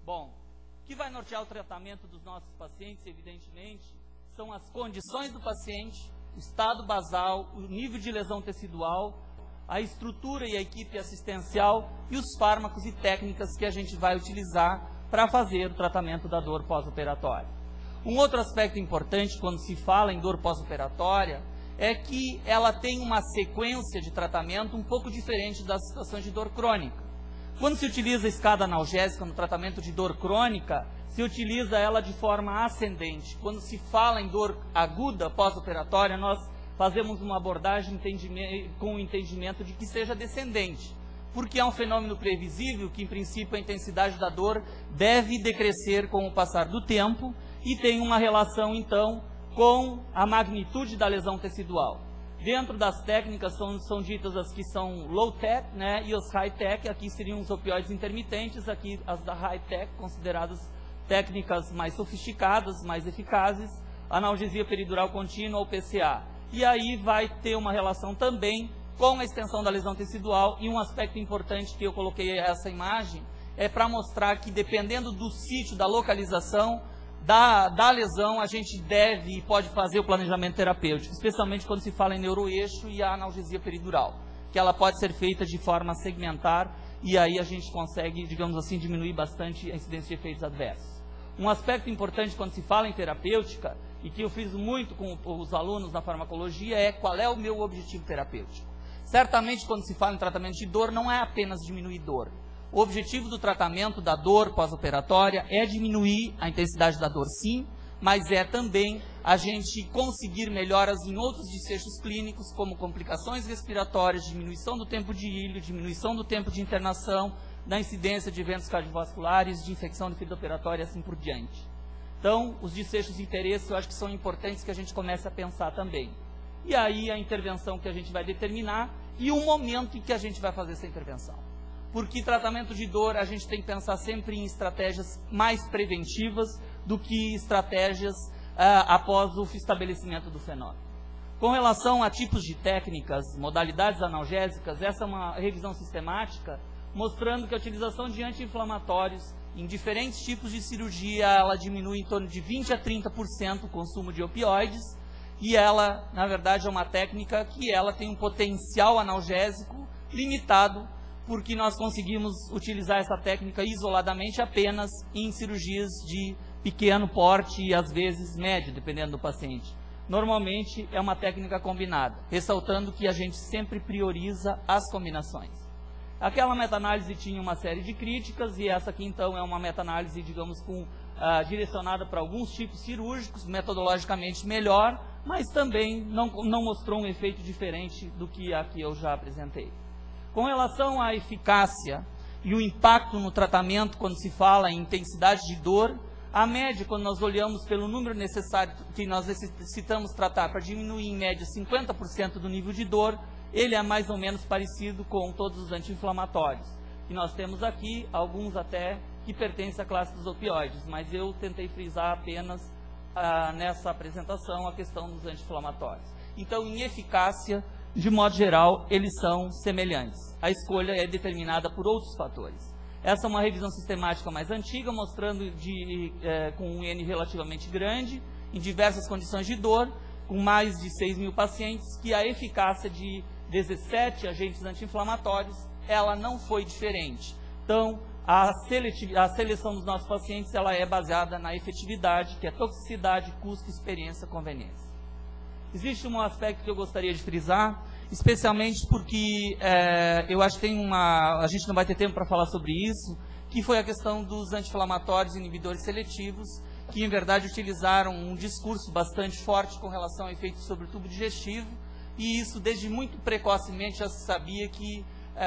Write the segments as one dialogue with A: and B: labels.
A: Bom, o que vai nortear o tratamento dos nossos pacientes, evidentemente, são as condições do paciente, o estado basal, o nível de lesão tecidual, a estrutura e a equipe assistencial e os fármacos e técnicas que a gente vai utilizar para fazer o tratamento da dor pós-operatória. Um outro aspecto importante quando se fala em dor pós-operatória é que ela tem uma sequência de tratamento um pouco diferente das situações de dor crônica. Quando se utiliza a escada analgésica no tratamento de dor crônica, se utiliza ela de forma ascendente. Quando se fala em dor aguda pós-operatória, nós fazemos uma abordagem com o entendimento de que seja descendente, porque é um fenômeno previsível que, em princípio, a intensidade da dor deve decrescer com o passar do tempo e tem uma relação, então, com a magnitude da lesão tecidual. Dentro das técnicas são ditas as que são low-tech, né, e as high-tech. Aqui seriam os opioides intermitentes, aqui as da high-tech, consideradas técnicas mais sofisticadas, mais eficazes, analgesia peridural contínua ou PCA. E aí vai ter uma relação também com a extensão da lesão tecidual, e um aspecto importante que eu coloquei essa imagem é para mostrar que, dependendo do sítio, da localização da lesão, a gente deve e pode fazer o planejamento terapêutico, especialmente quando se fala em neuroeixo e a analgesia peridural, que ela pode ser feita de forma segmentar, e aí a gente consegue, digamos assim, diminuir bastante a incidência de efeitos adversos. Um aspecto importante quando se fala em terapêutica, e que eu fiz muito com os alunos na farmacologia, é qual é o meu objetivo terapêutico. Certamente, quando se fala em tratamento de dor, não é apenas diminuir dor. O objetivo do tratamento da dor pós-operatória é diminuir a intensidade da dor, sim, mas é também a gente conseguir melhoras em outros desfechos clínicos, como complicações respiratórias, diminuição do tempo de ilho, diminuição do tempo de internação, da incidência de eventos cardiovasculares, de infecção de ferida operatória e assim por diante. Então, os desfechos de interesse eu acho que são importantes que a gente comece a pensar também. E aí a intervenção que a gente vai determinar e o momento em que a gente vai fazer essa intervenção. Porque tratamento de dor a gente tem que pensar sempre em estratégias mais preventivas do que estratégias após o estabelecimento do fenômeno. Com relação a tipos de técnicas, modalidades analgésicas, essa é uma revisão sistemática mostrando que a utilização de anti-inflamatórios em diferentes tipos de cirurgia, ela diminui em torno de 20% a 30% o consumo de opioides, e ela, na verdade, é uma técnica que ela tem um potencial analgésico limitado, porque nós conseguimos utilizar essa técnica isoladamente apenas em cirurgias de pequeno porte e, às vezes, médio, dependendo do paciente. Normalmente, é uma técnica combinada, ressaltando que a gente sempre prioriza as combinações. Aquela meta-análise tinha uma série de críticas, e essa aqui, então, é uma meta-análise, digamos, direcionada para alguns tipos cirúrgicos, metodologicamente melhor, mas também não mostrou um efeito diferente do que aqui eu já apresentei. Com relação à eficácia e o impacto no tratamento, quando se fala em intensidade de dor, a média, quando nós olhamos pelo número necessário que nós necessitamos tratar para diminuir em média 50% do nível de dor, ele é mais ou menos parecido com todos os anti-inflamatórios. E nós temos aqui alguns até que pertencem à classe dos opioides, mas eu tentei frisar apenas nessa apresentação a questão dos anti-inflamatórios. Então, em eficácia, de modo geral, eles são semelhantes. A escolha é determinada por outros fatores. Essa é uma revisão sistemática mais antiga, mostrando com um N relativamente grande, em diversas condições de dor, com mais de 6 mil pacientes, que a eficácia de 17 agentes anti-inflamatórios, ela não foi diferente. Então, a seleção dos nossos pacientes, ela é baseada na efetividade, que é toxicidade, custo, experiência, conveniência. Existe um aspecto que eu gostaria de frisar, especialmente porque eu acho que a gente não vai ter tempo para falar sobre isso, que foi a questão dos anti-inflamatórios e inibidores seletivos, que em verdade utilizaram um discurso bastante forte com relação a efeitos sobre o tubo digestivo, e isso desde muito precocemente já se sabia que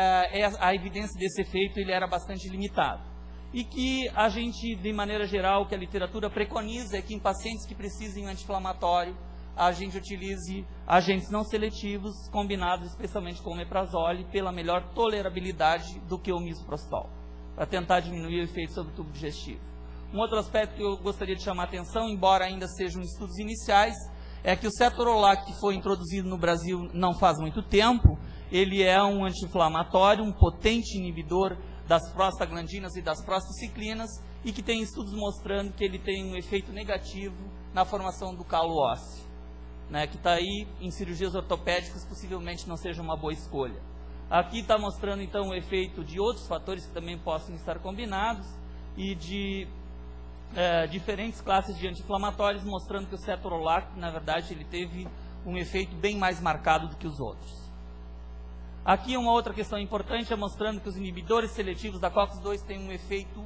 A: a evidência desse efeito ele era bastante limitado. E que a gente, de maneira geral, que a literatura preconiza é que em pacientes que precisem de anti-inflamatório, a gente utilize agentes não seletivos, combinados especialmente com o omeprazole, pela melhor tolerabilidade do que o misoprostol, para tentar diminuir o efeito sobre o tubo digestivo. Um outro aspecto que eu gostaria de chamar a atenção, embora ainda sejam estudos iniciais, é que o cetorolac, que foi introduzido no Brasil não faz muito tempo, ele é um anti-inflamatório, um potente inibidor das prostaglandinas e das prostaciclinas, e que tem estudos mostrando que ele tem um efeito negativo na formação do calo ósseo, né, que está aí em cirurgias ortopédicas, possivelmente não seja uma boa escolha. Aqui está mostrando então o efeito de outros fatores que também possam estar combinados e de diferentes classes de anti-inflamatórios, mostrando que o cetorolac, na verdade, ele teve um efeito bem mais marcado do que os outros. Aqui uma outra questão importante é mostrando que os inibidores seletivos da COX-2 têm um efeito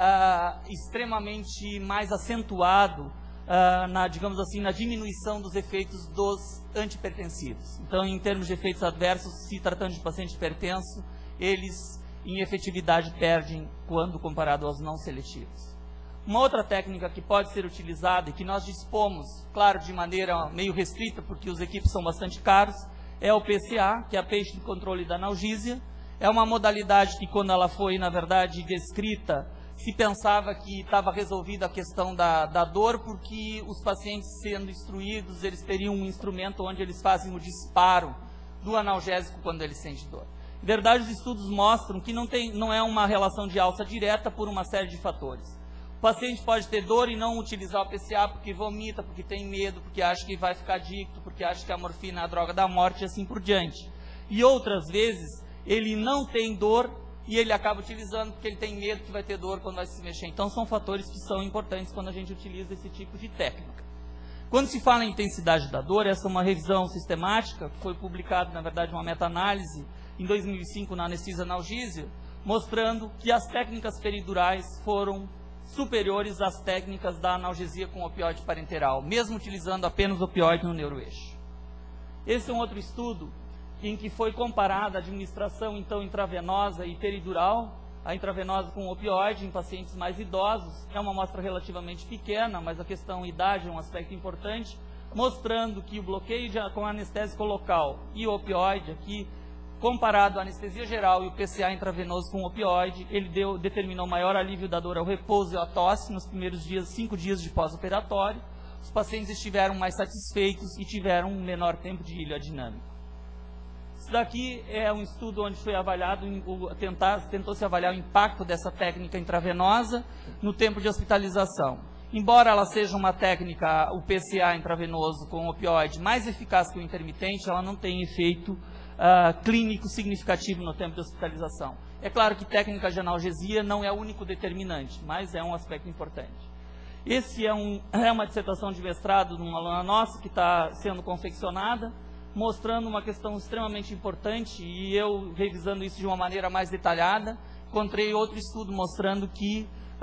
A: extremamente mais acentuado digamos assim, na diminuição dos efeitos dos antipertensivos. Então, em termos de efeitos adversos, se tratando de paciente hipertenso, eles em efetividade perdem quando comparado aos não seletivos. Uma outra técnica que pode ser utilizada e que nós dispomos, claro, de maneira meio restrita, porque os equipes são bastante caros, é o PCA, que é a Patient Control da Analgesia. É uma modalidade que, quando ela foi, na verdade, descrita, se pensava que estava resolvida a questão da dor, porque os pacientes sendo instruídos, eles teriam um instrumento onde eles fazem o disparo do analgésico quando eles sentem dor. Em verdade, os estudos mostram que não é uma relação de alça direta por uma série de fatores. O paciente pode ter dor e não utilizar o PCA porque vomita, porque tem medo, porque acha que vai ficar adicto, porque acha que a morfina é a droga da morte e assim por diante. E outras vezes, ele não tem dor e ele acaba utilizando porque ele tem medo que vai ter dor quando vai se mexer. Então, são fatores que são importantes quando a gente utiliza esse tipo de técnica. Quando se fala em intensidade da dor, essa é uma revisão sistemática, que foi publicada, na verdade, uma meta-análise em 2005 na Anesthesia Analgesia, mostrando que as técnicas peridurais foram superiores às técnicas da analgesia com opioide parenteral, mesmo utilizando apenas opioide no neuroeixo. Esse é um outro estudo em que foi comparada a administração, então, intravenosa e peridural, a intravenosa com opioide em pacientes mais idosos. É uma amostra relativamente pequena, mas a questão idade é um aspecto importante, mostrando que o bloqueio com anestésico local e o opioide aqui, comparado à anestesia geral e o PCA intravenoso com opioide, ele determinou maior alívio da dor ao repouso e à tosse nos primeiros 5 dias de pós-operatório. Os pacientes estiveram mais satisfeitos e tiveram um menor tempo de ilioadinâmico. Isso daqui é um estudo onde foi avaliado, tentou-se avaliar o impacto dessa técnica intravenosa no tempo de hospitalização. Embora ela seja uma técnica, o PCA intravenoso com opioide, mais eficaz que o intermitente, ela não tem efeito clínico significativo no tempo de hospitalização. É claro que técnica de analgesia não é o único determinante, mas é um aspecto importante. Esse é uma dissertação de mestrado de uma aluna nossa que está sendo confeccionada, mostrando uma questão extremamente importante, e eu, revisando isso de uma maneira mais detalhada, encontrei outro estudo mostrando que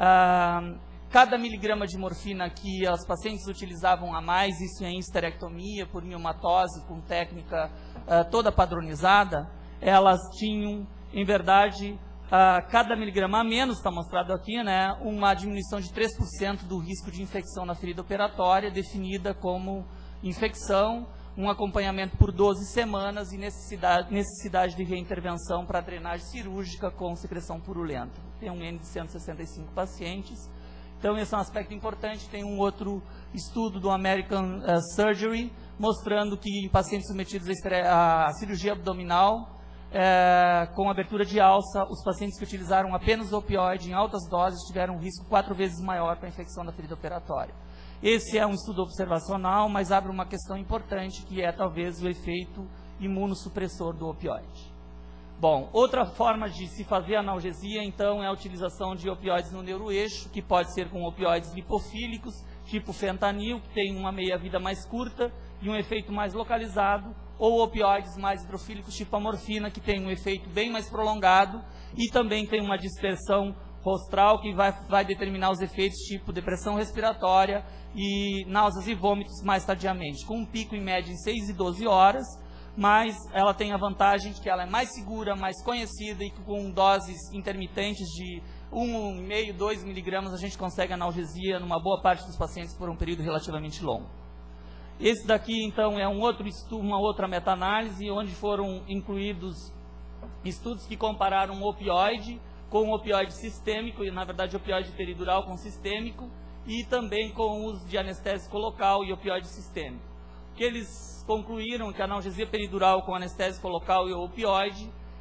A: cada miligrama de morfina que as pacientes utilizavam a mais, isso em histerectomia, por miomatose, com técnica toda padronizada, elas tinham, em verdade, cada miligrama a menos, está mostrado aqui, né, uma diminuição de 3% do risco de infecção na ferida operatória, definida como infecção, um acompanhamento por 12 semanas e necessidade de reintervenção para drenagem cirúrgica com secreção purulenta. Tem um N de 165 pacientes. Então, esse é um aspecto importante. Tem um outro estudo do American Surgery, mostrando que em pacientes submetidos à cirurgia abdominal, com abertura de alça, os pacientes que utilizaram apenas opioide em altas doses tiveram um risco 4 vezes maior para a infecção da ferida operatória. Esse é um estudo observacional, mas abre uma questão importante, que é talvez o efeito imunossupressor do opioide. Bom, outra forma de se fazer analgesia, então, é a utilização de opioides no neuroeixo, que pode ser com opioides lipofílicos, tipo fentanil, que tem uma meia-vida mais curta e um efeito mais localizado, ou opioides mais hidrofílicos, tipo a morfina, que tem um efeito bem mais prolongado e também tem uma dispersão rostral que vai determinar os efeitos tipo depressão respiratória e náuseas e vômitos mais tardiamente, com um pico em média em 6 e 12 horas, mas ela tem a vantagem de que ela é mais segura, mais conhecida e que com doses intermitentes de 1,5, 2 miligramas a gente consegue analgesia numa boa parte dos pacientes por um período relativamente longo. Esse daqui, então, é um outro estudo, uma outra meta-análise, onde foram incluídos estudos que compararam o opioide com o opioide sistêmico, e na verdade opioide peridural com sistêmico, e também com o uso de anestésico local e opioide sistêmico. Que eles concluíram que a analgesia peridural com anestésico local e opioide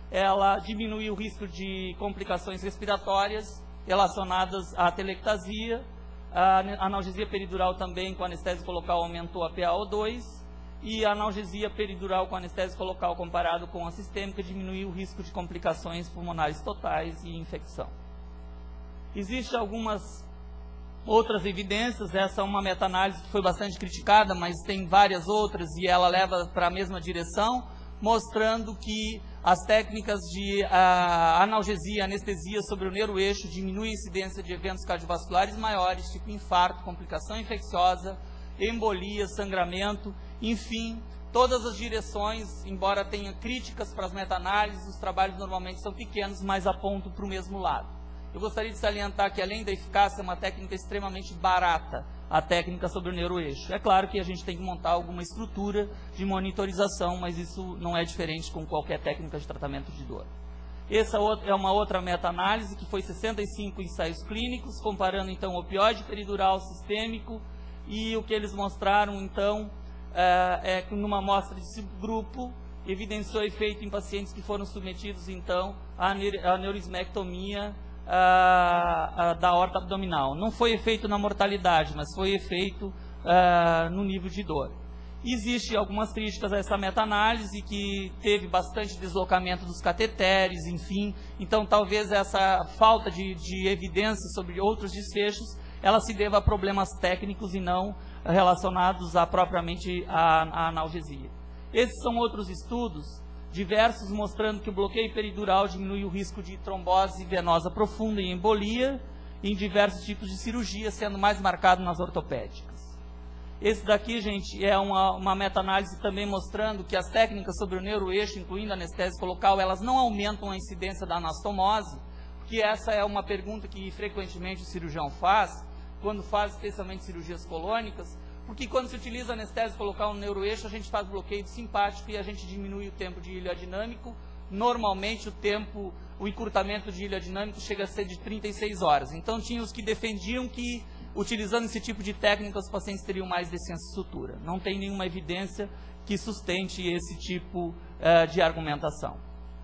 A: ela diminui o risco de complicações respiratórias relacionadas à telectasia. A analgesia peridural também com anestésico local aumentou a PaO2, e a analgesia peridural com anestésico local comparado com a sistêmica diminuiu o risco de complicações pulmonares totais e infecção. Existem algumas outras evidências. Essa é uma meta-análise que foi bastante criticada, mas tem várias outras e ela leva para a mesma direção, mostrando que as técnicas de analgesia e anestesia sobre o neuroeixo diminuem a incidência de eventos cardiovasculares maiores, tipo infarto, complicação infecciosa, embolia, sangramento, enfim, todas as direções, embora tenha críticas para as meta-análises, os trabalhos normalmente são pequenos, mas apontam para o mesmo lado. Eu gostaria de salientar que, além da eficácia, é uma técnica extremamente barata, a técnica sobre o neuroeixo. É claro que a gente tem que montar alguma estrutura de monitorização, mas isso não é diferente com qualquer técnica de tratamento de dor. Essa é uma outra meta-análise, que foi 65 ensaios clínicos, comparando então o opioide peridural sistêmico, e o que eles mostraram então é que numa amostra de subgrupo evidenciou efeito em pacientes que foram submetidos então à neuroismectomia da aorta abdominal. Não foi efeito na mortalidade, mas foi efeito no nível de dor. Existem algumas críticas a essa meta-análise, que teve bastante deslocamento dos cateteres, enfim. Então, talvez essa falta de evidência sobre outros desfechos, ela se deva a problemas técnicos e não relacionados propriamente à analgesia. Esses são outros estudos diversos, mostrando que o bloqueio peridural diminui o risco de trombose venosa profunda e embolia em diversos tipos de cirurgia, sendo mais marcado nas ortopédicas. Esse daqui, gente, é uma meta-análise também mostrando que as técnicas sobre o neuroeixo, incluindo anestésico local, elas não aumentam a incidência da anastomose, porque essa é uma pergunta que frequentemente o cirurgião faz, quando faz especialmente cirurgias colônicas, porque quando se utiliza anestésico local no neuroeixo, a gente faz bloqueio simpático e a gente diminui o tempo de iliodinâmico. Normalmente o encurtamento de iliodinâmico chega a ser de 36 horas. Então tinha os que defendiam que, utilizando esse tipo de técnica, os pacientes teriam mais descenso de sutura. Não tem nenhuma evidência que sustente esse tipo de argumentação.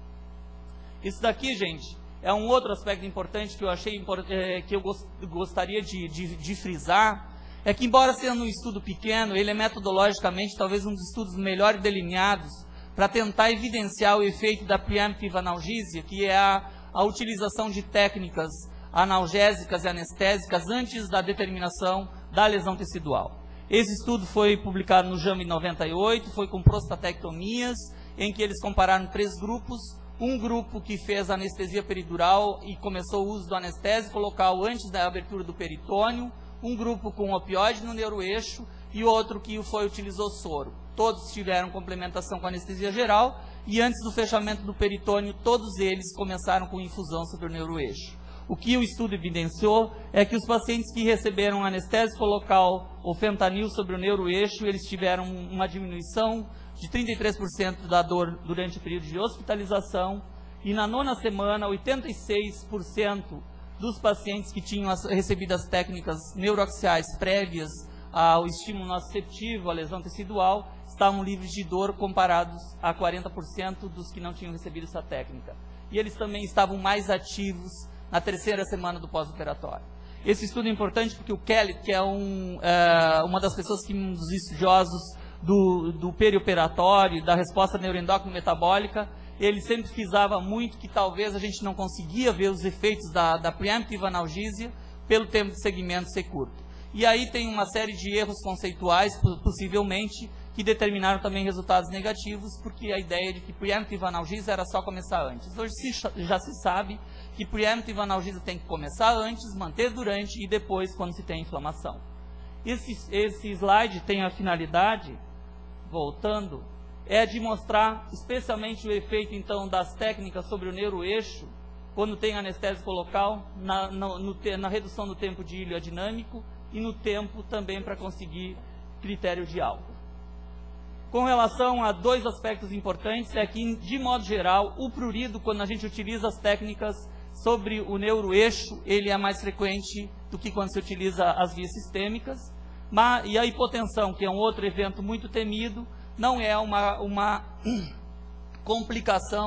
A: Isso daqui, gente, é um outro aspecto importante que eu achei que eu gostaria de frisar, é que, embora sendo um estudo pequeno, ele é metodologicamente talvez um dos estudos melhor delineados para tentar evidenciar o efeito da preemptive analgesia, que é a utilização de técnicas analgésicas e anestésicas antes da determinação da lesão tecidual. Esse estudo foi publicado no JAMA em 98, foi com prostatectomias, em que eles compararam 3 grupos. Um grupo que fez anestesia peridural e começou o uso do anestésico local antes da abertura do peritônio, um grupo com opioide no neuroeixo e outro que utilizou soro. Todos tiveram complementação com anestesia geral e antes do fechamento do peritônio, todos eles começaram com infusão sobre o neuroeixo. O que o estudo evidenciou é que os pacientes que receberam anestésico local ou fentanil sobre o neuroeixo, eles tiveram uma diminuição de 33% da dor durante o período de hospitalização, e na 9ª semana, 86% dos pacientes que tinham recebido as técnicas neuroaxiais prévias ao estímulo nociceptivo, à lesão tecidual, estavam livres de dor comparados a 40% dos que não tinham recebido essa técnica. E eles também estavam mais ativos na 3ª semana do pós-operatório. Esse estudo é importante porque o Kelly, que é uma das pessoas um dos estudiosos do perioperatório, da resposta neuroendócrina metabólica, ele sempre frisava muito que talvez a gente não conseguia ver os efeitos da preemptive analgesia pelo tempo de segmento ser curto. E aí tem uma série de erros conceituais, possivelmente, que determinaram também resultados negativos, porque a ideia de que preemptive analgesia era só começar antes. Hoje já se sabe que preemptive analgesia tem que começar antes, manter durante e depois quando se tem inflamação. Esse slide tem a finalidade, voltando, é de mostrar especialmente o efeito então das técnicas sobre o neuroeixo, quando tem anestésico local, na redução do tempo de iliodinâmico e no tempo também para conseguir critério de alta. Com relação a 2 aspectos importantes, é que, de modo geral, o prurido, quando a gente utiliza as técnicas sobre o neuroeixo, ele é mais frequente do que quando se utiliza as vias sistêmicas. E a hipotensão, que é um outro evento muito temido, não é uma complicação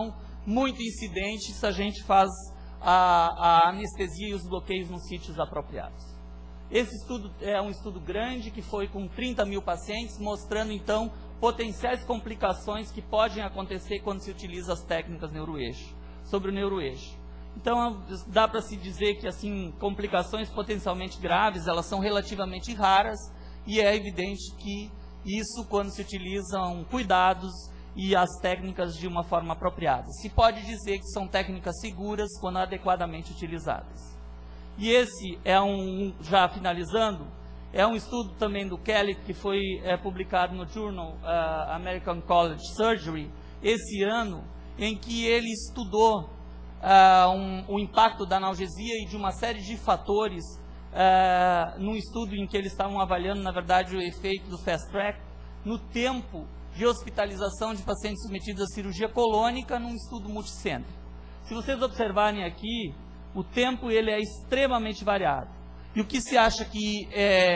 A: muito incidente se a gente faz a anestesia e os bloqueios nos sítios apropriados. Esse estudo é um estudo grande, que foi com 30 mil pacientes, mostrando então potenciais complicações que podem acontecer quando se utiliza as técnicas neuroeixo, sobre o neuroeixo. Então, dá para se dizer que, assim, complicações potencialmente graves, elas são relativamente raras, e é evidente que isso, quando se utilizam cuidados e as técnicas de uma forma apropriada. Se pode dizer que são técnicas seguras quando adequadamente utilizadas. E esse é já finalizando, é um estudo também do Kelly, que foi publicado no Journal American College Surgery, esse ano, em que ele estudou o impacto da analgesia e de uma série de fatores, num estudo em que eles estavam avaliando, na verdade, o efeito do fast track no tempo de hospitalização de pacientes submetidos à cirurgia colônica num estudo multicêntrico. Se vocês observarem aqui, o tempo ele é extremamente variado. E o que se acha que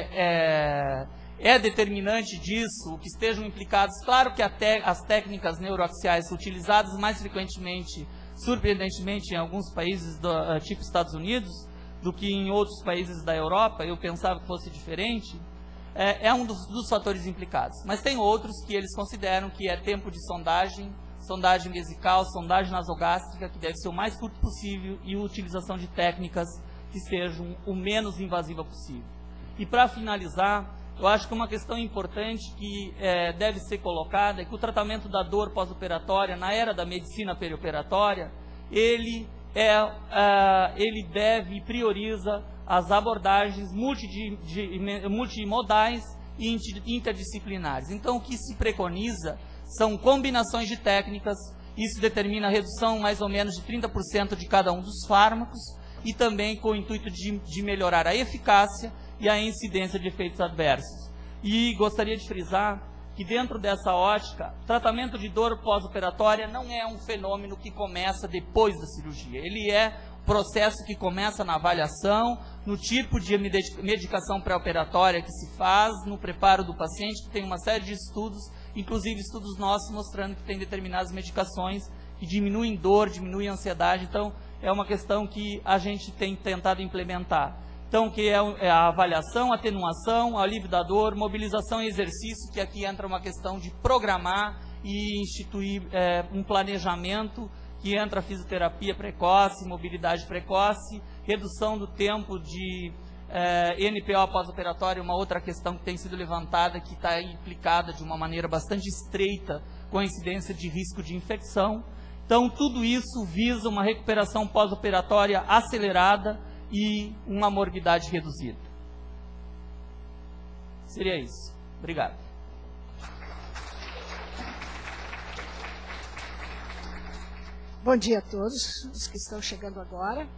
A: é determinante disso, o que estejam implicados, claro que as técnicas neuroaxiais utilizadas mais frequentemente, surpreendentemente, em alguns países do tipo Estados Unidos, do que em outros países da Europa, eu pensava que fosse diferente, é um dos fatores implicados. Mas tem outros que eles consideram que é tempo de sondagem vesical, sondagem nasogástrica, que deve ser o mais curto possível, e utilização de técnicas que sejam o menos invasiva possível. E para finalizar, eu acho que uma questão importante que deve ser colocada é que o tratamento da dor pós-operatória, na era da medicina perioperatória, ele deve e prioriza as abordagens multimodais e interdisciplinares. Então, o que se preconiza são combinações de técnicas, isso determina a redução mais ou menos de 30% de cada um dos fármacos, e também com o intuito de melhorar a eficácia e a incidência de efeitos adversos. E gostaria de frisar que dentro dessa ótica, tratamento de dor pós-operatória não é um fenômeno que começa depois da cirurgia. Ele é um processo que começa na avaliação, no tipo de medicação pré-operatória que se faz, no preparo do paciente, que tem uma série de estudos, inclusive estudos nossos mostrando que tem determinadas medicações que diminuem dor, diminuem ansiedade. Então, é uma questão que a gente tem tentado implementar. Então, que é a avaliação, atenuação, alívio da dor, mobilização e exercício, que aqui entra uma questão de programar e instituir um planejamento, que entra a fisioterapia precoce, mobilidade precoce, redução do tempo de NPO pós-operatório, uma outra questão que tem sido levantada, que está implicada de uma maneira bastante estreita com a incidência de risco de infecção. Então, tudo isso visa uma recuperação pós-operatória acelerada e uma morbidade reduzida. Seria isso. Obrigado.
B: Bom dia a todos os que estão chegando agora.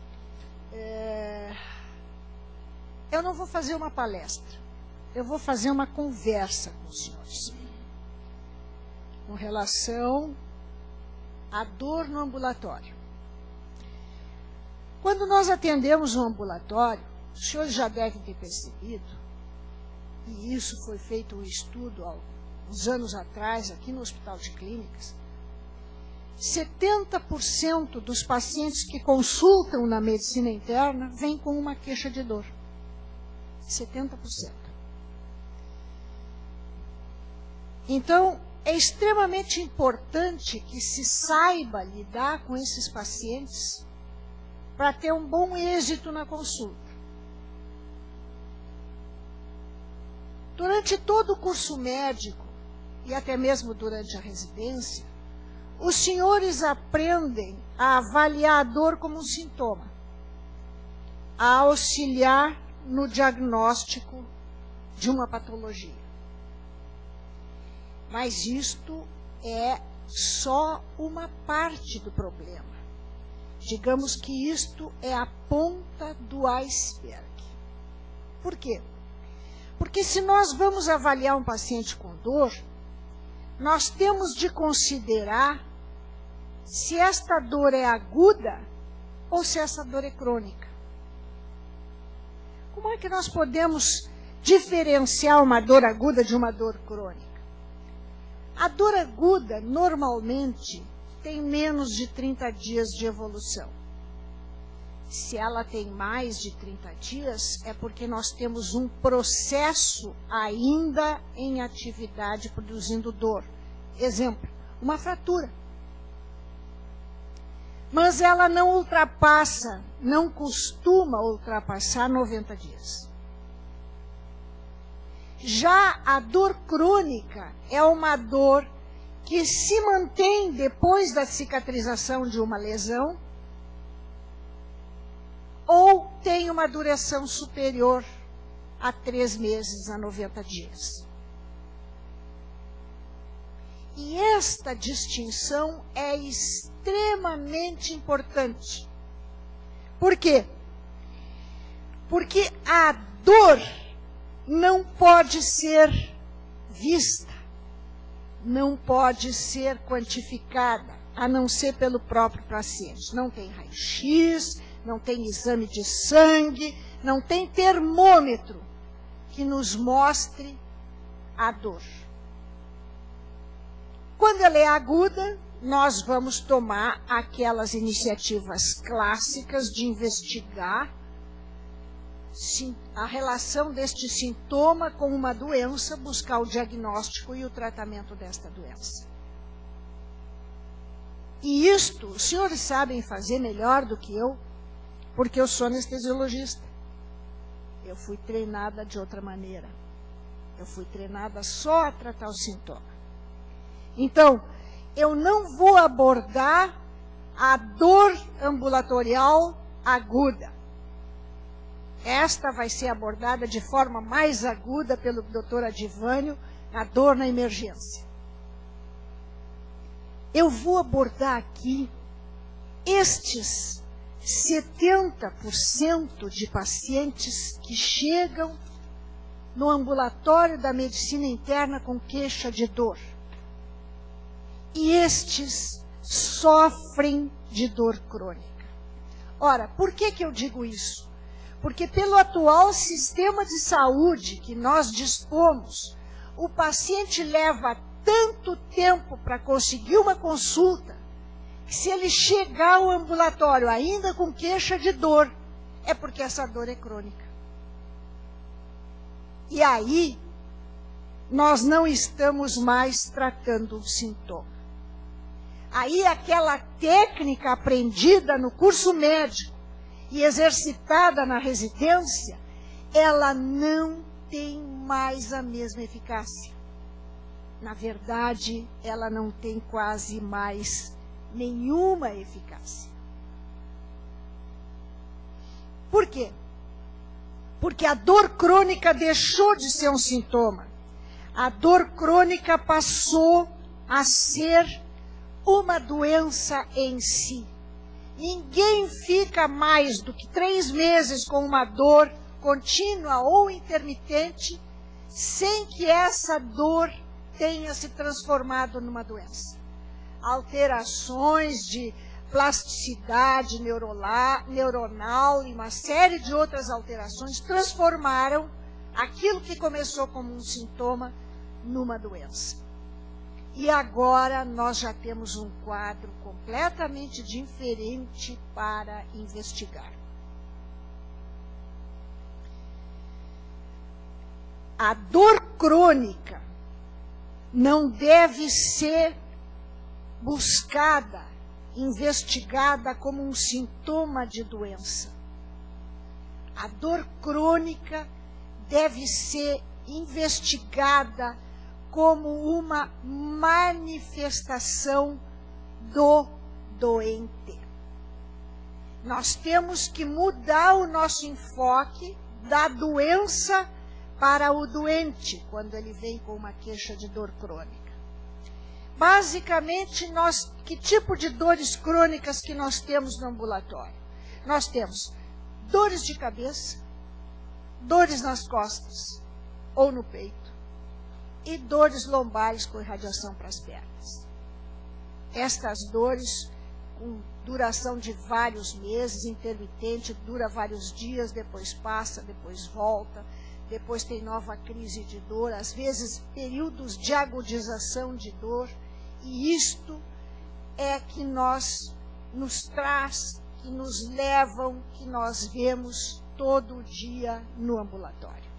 B: Eu não vou fazer uma palestra, eu vou fazer uma conversa com os senhores com relação à dor no ambulatório. Quando nós atendemos no ambulatório, os senhores já devem ter percebido, e isso foi feito um estudo há uns anos atrás, aqui no Hospital de Clínicas, 70% dos pacientes que consultam na medicina interna vêm com uma queixa de dor. 70%. Então, é extremamente importante que se saiba lidar com esses pacientes para ter um bom êxito na consulta. Durante todo o curso médico, e até mesmo durante a residência, os senhores aprendem a avaliar a dor como um sintoma, a auxiliar no diagnóstico de uma patologia. Mas isto é só uma parte do problema. Digamos que isto é a ponta do iceberg. Por quê? Porque se nós vamos avaliar um paciente com dor, nós temos de considerar se esta dor é aguda ou se essa dor é crônica. Como é que nós podemos diferenciar uma dor aguda de uma dor crônica? A dor aguda, normalmente, tem menos de 30 dias de evolução. Se ela tem mais de 30 dias, é porque nós temos um processo ainda em atividade produzindo dor. Exemplo, uma fratura. Mas ela não ultrapassa, não costuma ultrapassar 90 dias. Já a dor crônica é uma dor que se mantém depois da cicatrização de uma lesão ou tem uma duração superior a 3 meses, a 90 dias. E esta distinção é extremamente importante. Por quê? Porque a dor não pode ser vista, não pode ser quantificada, a não ser pelo próprio paciente. Não tem raio-x, não tem exame de sangue, não tem termômetro que nos mostre a dor. Quando ela é aguda, nós vamos tomar aquelas iniciativas clássicas de investigar a relação deste sintoma com uma doença, buscar o diagnóstico e o tratamento desta doença. E isto, os senhores sabem fazer melhor do que eu, porque eu sou anestesiologista. Eu fui treinada de outra maneira. Eu fui treinada só a tratar o sintoma. Então, eu não vou abordar a dor ambulatorial aguda. Esta vai ser abordada de forma mais aguda pelo Dr. Adivânio, a dor na emergência. Eu vou abordar aqui estes 70% de pacientes que chegam no ambulatório da medicina interna com queixa de dor. E estes sofrem de dor crônica. Ora, por que eu digo isso? Porque pelo atual sistema de saúde que nós dispomos, o paciente leva tanto tempo para conseguir uma consulta, que se ele chegar ao ambulatório ainda com queixa de dor, é porque essa dor é crônica. E aí, nós não estamos mais tratando o sintoma. Aí aquela técnica aprendida no curso médico e exercitada na residência, ela não tem mais a mesma eficácia. Na verdade, ela não tem quase mais nenhuma eficácia. Por quê? Porque a dor crônica deixou de ser um sintoma. A dor crônica passou a ser uma doença em si. Ninguém fica mais do que 3 meses com uma dor contínua ou intermitente sem que essa dor tenha se transformado numa doença. Alterações de plasticidade neuronal e uma série de outras alterações transformaram aquilo que começou como um sintoma numa doença. E agora nós já temos um quadro completamente diferente para investigar. A dor crônica não deve ser buscada, investigada como um sintoma de doença. A dor crônica deve ser investigada como uma manifestação do doente. Nós temos que mudar o nosso enfoque da doença para o doente, quando ele vem com uma queixa de dor crônica. Basicamente, que tipo de dores crônicas que nós temos no ambulatório? Nós temos dores de cabeça, dores nas costas ou no peito, e dores lombares com irradiação para as pernas. Estas dores, com duração de vários meses, intermitente, dura vários dias, depois passa, depois volta, depois tem nova crise de dor, às vezes períodos de agudização de dor, e isto é que nos traz, que nos levam, que nós vemos todo dia no ambulatório.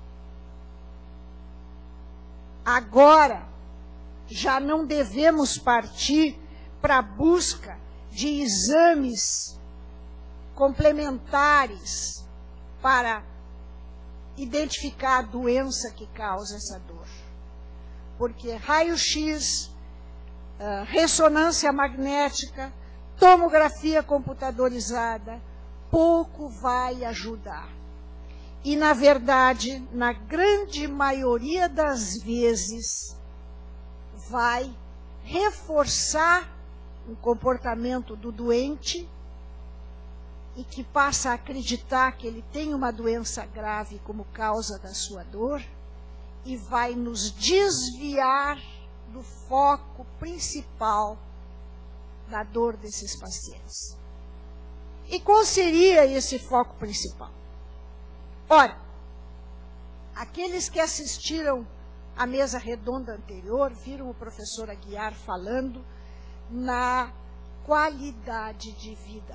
B: Agora, já não devemos partir para a busca de exames complementares para identificar a doença que causa essa dor. Porque raio-x, ressonância magnética, tomografia computadorizada, pouco vai ajudar. E, na verdade, na grande maioria das vezes, vai reforçar o comportamento do doente e que passa a acreditar que ele tem uma doença grave como causa da sua dor e vai nos desviar do foco principal da dor desses pacientes. E qual seria esse foco principal? Ora, aqueles que assistiram à mesa redonda anterior viram o professor Aguiar falando na qualidade de vida.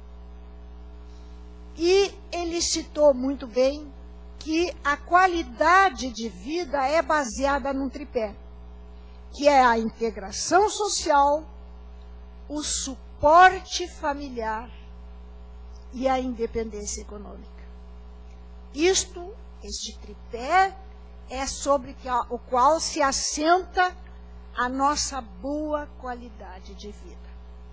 B: E ele citou muito bem que a qualidade de vida é baseada num tripé, que é a integração social, o suporte familiar e a independência econômica. Este tripé é sobre o qual se assenta a nossa boa qualidade de vida.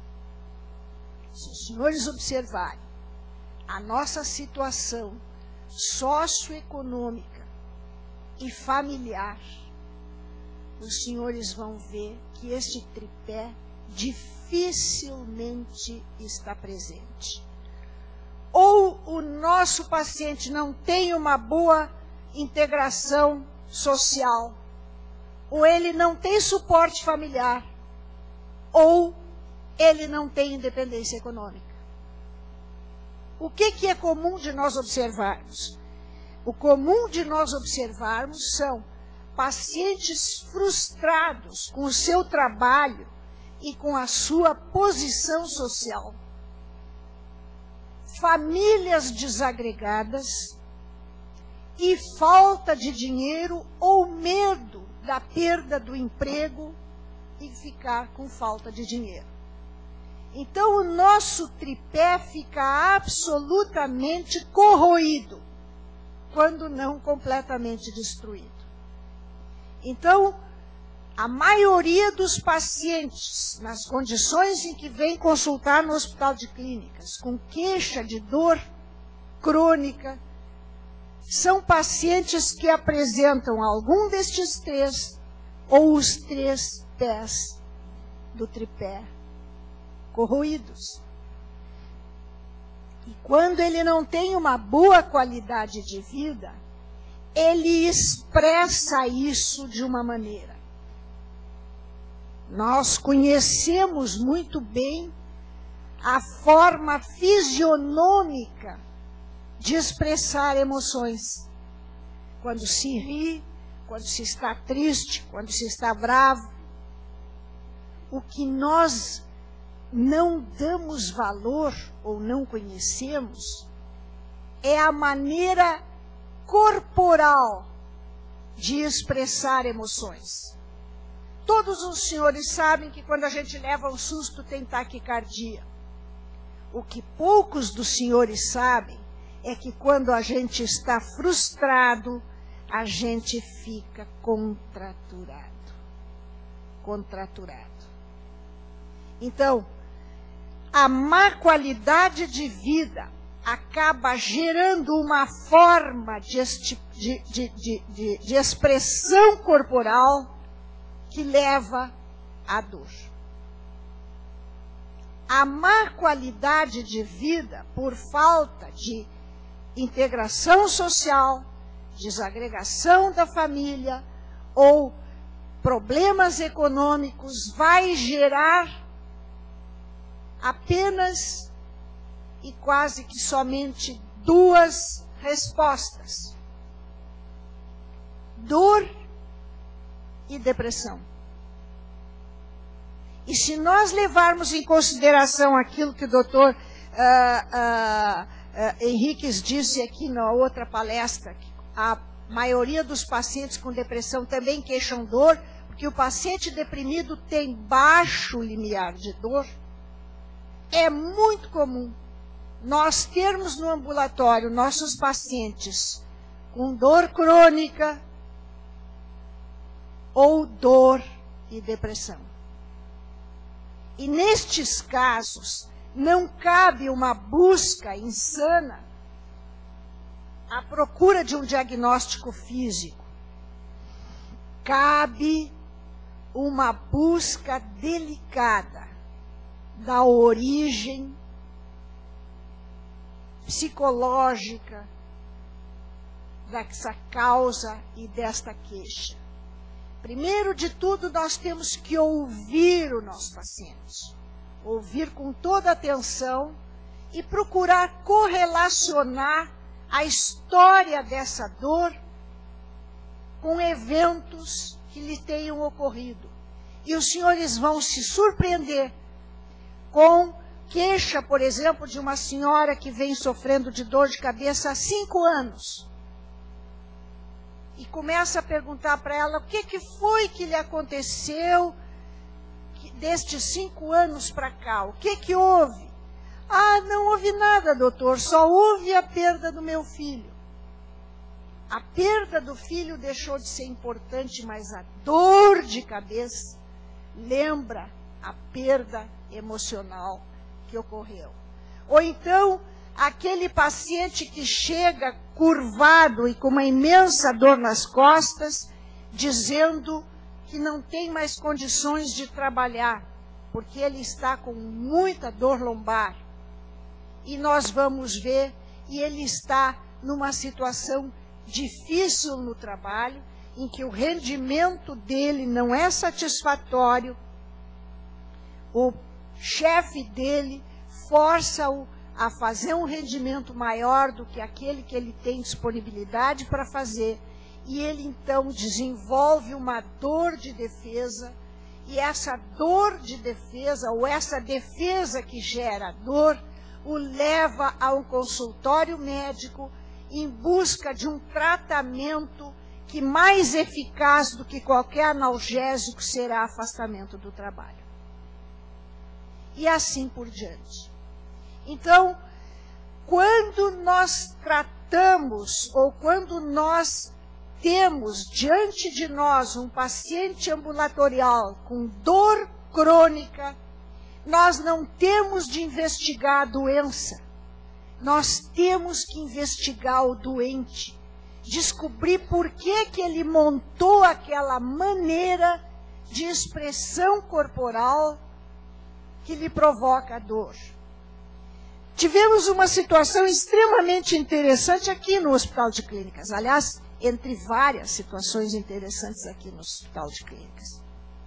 B: Se os senhores observarem a nossa situação socioeconômica e familiar, os senhores vão ver que este tripé dificilmente está presente. Ou o nosso paciente não tem uma boa integração social, ou ele não tem suporte familiar, ou ele não tem independência econômica. O que é comum de nós observarmos? O comum de nós observarmos são pacientes frustrados com o seu trabalho e com a sua posição social. Famílias desagregadas e falta de dinheiro ou medo da perda do emprego e ficar com falta de dinheiro. Então, o nosso tripé fica absolutamente corroído, quando não completamente destruído. Então, a maioria dos pacientes, nas condições em que vem consultar no hospital de clínicas, com queixa de dor crônica, são pacientes que apresentam algum destes três, ou os três pés do tripé corroídos. E quando ele não tem uma boa qualidade de vida, ele expressa isso de uma maneira. Nós conhecemos muito bem a forma fisionômica de expressar emoções. Quando se ri, quando se está triste, quando se está bravo. O que nós não damos valor ou não conhecemos é a maneira corporal de expressar emoções. Todos os senhores sabem que quando a gente leva um susto tem taquicardia. O que poucos dos senhores sabem é que quando a gente está frustrado, a gente fica contraturado. Então, a má qualidade de vida acaba gerando uma forma de expressão corporal que leva à dor. A má qualidade de vida, por falta de integração social, desagregação da família ou problemas econômicos, vai gerar apenas e quase que somente duas respostas: dor e depressão. E se nós levarmos em consideração aquilo que o doutor Henriques disse aqui na outra palestra, que a maioria dos pacientes com depressão também queixam dor, porque o paciente deprimido tem baixo limiar de dor, é muito comum nós termos no ambulatório nossos pacientes com dor crônica ou dor e depressão. E nestes casos, não cabe uma busca insana à procura de um diagnóstico físico. Cabe uma busca delicada da origem psicológica dessa causa e desta queixa. Primeiro de tudo, nós temos que ouvir o nosso paciente. Ouvir com toda atenção e procurar correlacionar a história dessa dor com eventos que lhe tenham ocorrido. E os senhores vão se surpreender com queixa, por exemplo, de uma senhora que vem sofrendo de dor de cabeça há 5 anos. E começa a perguntar para ela o que foi que lhe aconteceu destes 5 anos para cá. O que houve? Ah, não houve nada, doutor, só houve a perda do meu filho. A perda do filho deixou de ser importante, mas a dor de cabeça lembra a perda emocional que ocorreu. Ou então, aquele paciente que chega curvado e com uma imensa dor nas costas, dizendo que não tem mais condições de trabalhar, porque ele está com muita dor lombar. E nós vamos ver, e ele está numa situação difícil no trabalho, em que o rendimento dele não é satisfatório, o chefe dele força-o a fazer um rendimento maior do que aquele que ele tem disponibilidade para fazer, e ele então desenvolve uma dor de defesa, e essa dor de defesa, ou essa defesa que gera dor, o leva a um consultório médico em busca de um tratamento que mais eficaz do que qualquer analgésico será afastamento do trabalho. E assim por diante. Então, quando nós tratamos, ou quando nós temos diante de nós um paciente ambulatorial com dor crônica, nós não temos de investigar a doença, nós temos que investigar o doente, descobrir por que ele montou aquela maneira de expressão corporal que lhe provoca dor. Tivemos uma situação extremamente interessante aqui no Hospital de Clínicas, aliás, entre várias situações interessantes aqui no Hospital de Clínicas.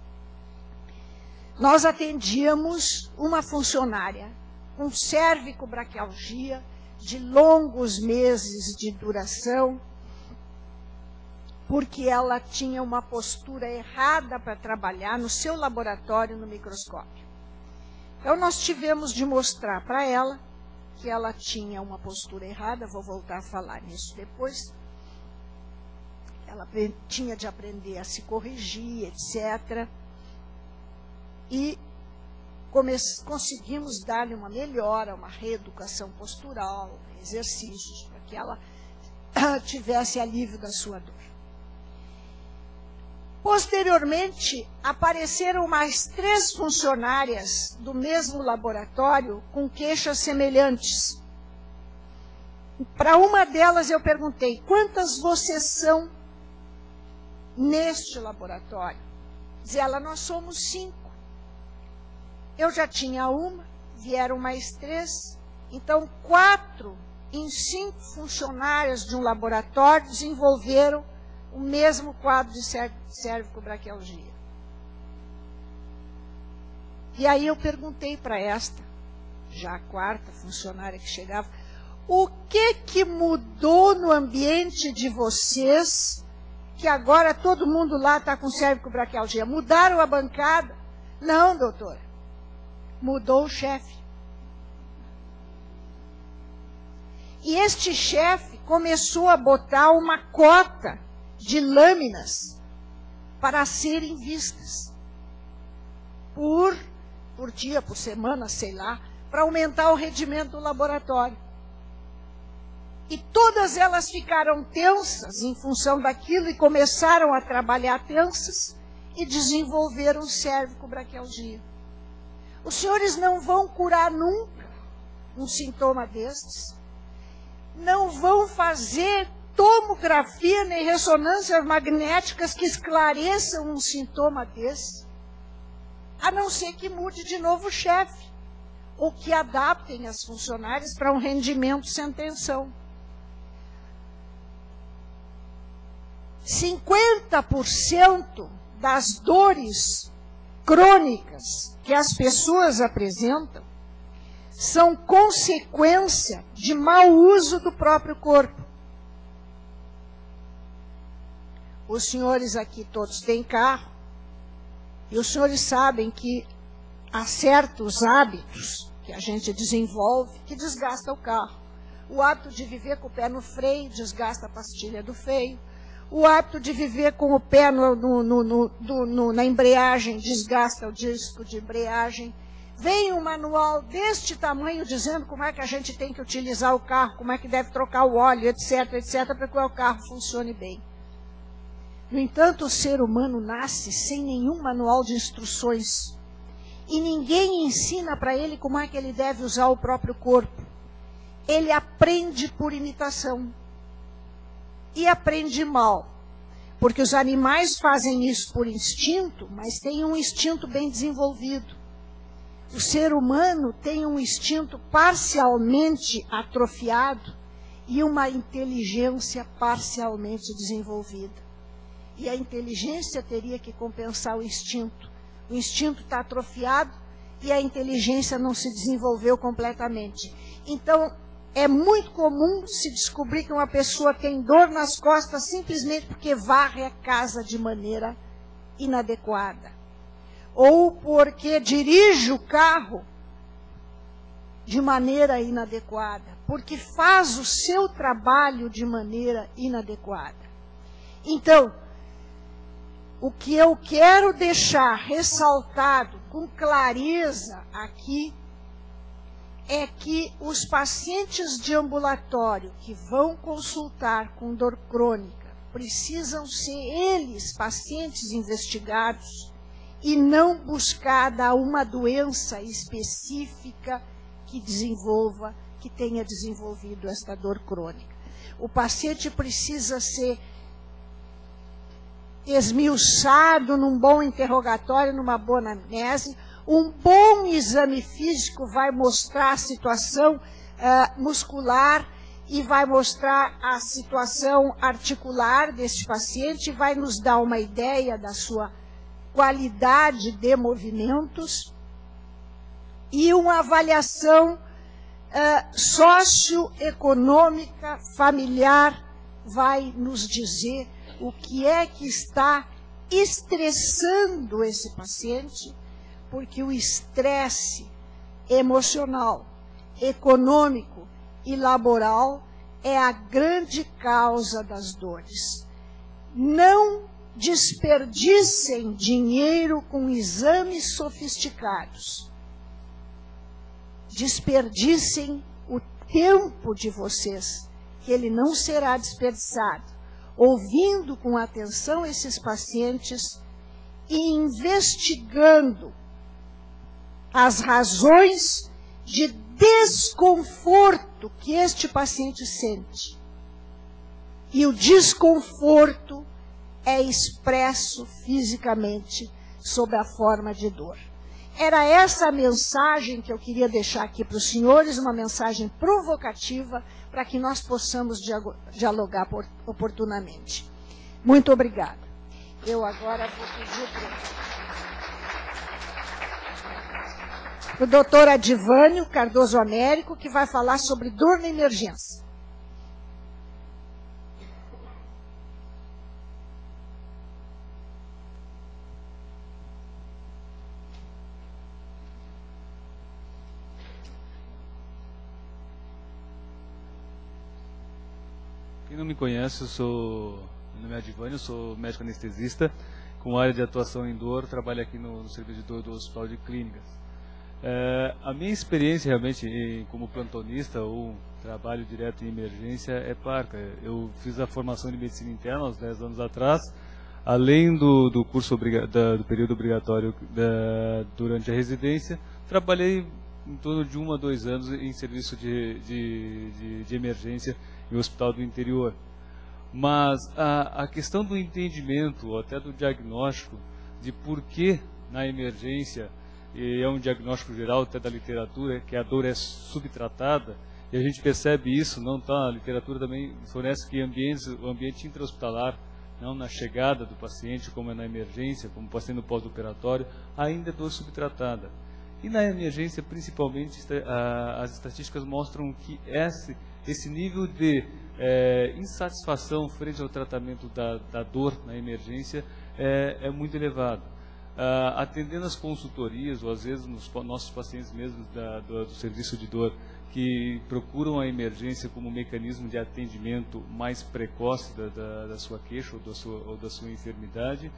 B: Nós atendíamos uma funcionária com cervicobraquialgia de longos meses de duração, porque ela tinha uma postura errada para trabalhar no seu laboratório no microscópio. Então, nós tivemos de mostrar para ela que ela tinha uma postura errada, vou voltar a falar nisso depois. Ela tinha de aprender a se corrigir, etc. E conseguimos dar-lhe uma melhora, uma reeducação postural, exercícios, para que ela tivesse alívio da sua dor. Posteriormente, apareceram mais 3 funcionárias do mesmo laboratório com queixas semelhantes. Para uma delas eu perguntei, quantas vocês são neste laboratório? Diz ela, nós somos 5. Eu já tinha uma, vieram mais 3, então 4 em 5 funcionários de um laboratório desenvolveram o mesmo quadro de cervicobraquialgia. E aí eu perguntei para esta, já a 4ª funcionária que chegava, o que mudou no ambiente de vocês, que agora todo mundo lá está com cervicobraquialgia? Mudaram a bancada? Não, doutora. Mudou o chefe. E este chefe começou a botar uma cota de lâminas para serem vistas. Por dia, por semana, sei lá, para aumentar o rendimento do laboratório. E todas elas ficaram tensas em função daquilo e começaram a trabalhar tensas e desenvolveram cervicobraquialgia. Os senhores não vão curar nunca um sintoma destes. Não vão fazer tomografia nem ressonâncias magnéticas que esclareçam um sintoma desse, a não ser que mude de novo o chefe, ou que adaptem as funcionárias para um rendimento sem tensão. 50% das dores crônicas que as pessoas apresentam são consequência de mau uso do próprio corpo. Os senhores aqui todos têm carro, e os senhores sabem que há certos hábitos que a gente desenvolve que desgasta o carro. O hábito de viver com o pé no freio desgasta a pastilha do freio. O hábito de viver com o pé na embreagem desgasta o disco de embreagem. Vem um manual deste tamanho dizendo como é que a gente tem que utilizar o carro, como é que deve trocar o óleo, etc., etc., para que o carro funcione bem. No entanto, o ser humano nasce sem nenhum manual de instruções. E ninguém ensina para ele como é que ele deve usar o próprio corpo. Ele aprende por imitação. E aprende mal. Porque os animais fazem isso por instinto, mas têm um instinto bem desenvolvido. O ser humano tem um instinto parcialmente atrofiado e uma inteligência parcialmente desenvolvida. E a inteligência teria que compensar o instinto. O instinto está atrofiado e a inteligência não se desenvolveu completamente. Então, é muito comum se descobrir que uma pessoa tem dor nas costas simplesmente porque varre a casa de maneira inadequada. Ou porque dirige o carro de maneira inadequada. Porque faz o seu trabalho de maneira inadequada. Então, o que eu quero deixar ressaltado com clareza aqui é que os pacientes de ambulatório que vão consultar com dor crônica precisam ser eles pacientes investigados e não buscada uma doença específica que tenha desenvolvido esta dor crônica. O paciente precisa ser esmiuçado num bom interrogatório, numa boa anamnese. Um bom exame físico vai mostrar a situação muscular e vai mostrar a situação articular deste paciente, vai nos dar uma ideia da sua qualidade de movimentos e uma avaliação socioeconômica, familiar, vai nos dizer o que é que está estressando esse paciente, porque o estresse emocional, econômico e laboral é a grande causa das dores. Não desperdicem dinheiro com exames sofisticados. Desperdicem o tempo de vocês, que ele não será desperdiçado, ouvindo com atenção esses pacientes e investigando as razões de desconforto que este paciente sente. E o desconforto é expresso fisicamente sob a forma de dor. Era essa a mensagem que eu queria deixar aqui para os senhores, uma mensagem provocativa para que nós possamos dialogar oportunamente. Muito obrigada. Eu agora vou pedir para o doutor Adivânio Cardoso Américo, que vai falar sobre dor na emergência.
C: Quem não me conhece, meu nome é Adivânio, eu sou médico anestesista, com área de atuação em dor, trabalho aqui no serviço de dor do Hospital de Clínicas. A minha experiência realmente como plantonista ou trabalho direto em emergência é parca. Eu fiz a formação de medicina interna aos 10 anos atrás, além do curso do período obrigatório durante a residência, trabalhei em torno de 1 a 2 anos em serviço de emergência em hospital do interior. Mas a questão do entendimento, ou até do diagnóstico, de por que na emergência, e é um diagnóstico geral até da literatura, que a dor é subtratada, e a gente percebe isso, não tá, a literatura também fornece que o ambiente intra-hospitalar, não na chegada do paciente, como é na emergência, como pode ser no pós-operatório, ainda é dor subtratada. E na emergência, principalmente, as estatísticas mostram que esse nível de insatisfação frente ao tratamento da dor na emergência é muito elevado. Atendendo as consultorias, ou às vezes nos nossos pacientes mesmos do serviço de dor, que procuram a emergência como mecanismo de atendimento mais precoce da sua queixa ou da sua enfermidade,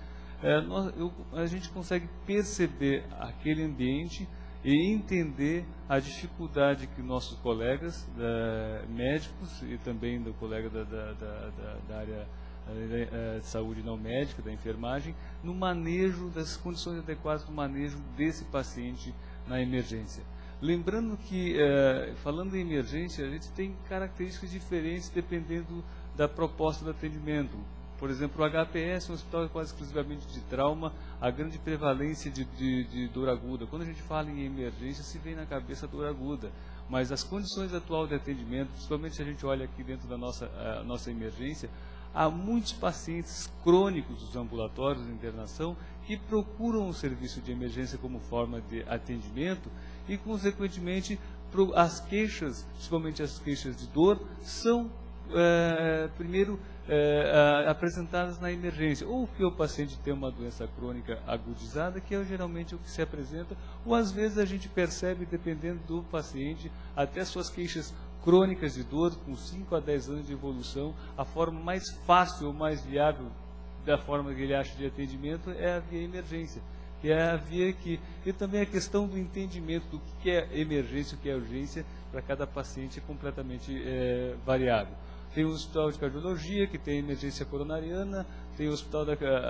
C: a gente consegue perceber aquele ambiente e entender a dificuldade que nossos colegas médicos e também do colega da área de saúde não médica, da enfermagem, no manejo das condições adequadas do manejo desse paciente na emergência. Lembrando que, falando em emergência, a gente tem características diferentes dependendo da proposta do atendimento. Por exemplo, o HPS, um hospital quase exclusivamente de trauma, a grande prevalência de dor aguda. Quando a gente fala em emergência, se vem na cabeça dor aguda. Mas as condições atuais de atendimento, principalmente se a gente olha aqui dentro da nossa emergência, há muitos pacientes crônicos dos ambulatórios de internação que procuram o serviço de emergência como forma de atendimento e, consequentemente, as queixas, principalmente as queixas de dor, são, primeiro, apresentadas na emergência. Ou que o paciente tem uma doença crônica agudizada, que é geralmente o que se apresenta, ou às vezes a gente percebe, dependendo do paciente, até suas queixas crônicas de dor, com 5 a 10 anos de evolução, a forma mais fácil ou mais viável da forma que ele acha de atendimento é a via emergência, que é a via que... E também a questão do entendimento do que é emergência e o que é urgência, para cada paciente é completamente variável. Tem o hospital de cardiologia, que tem a emergência coronariana, tem o hospital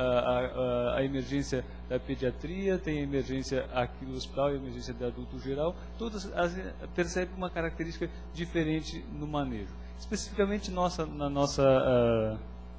C: a emergência da pediatria, tem a emergência aqui no hospital, a emergência de adulto geral, todas percebem uma característica diferente no manejo. Especificamente na nossa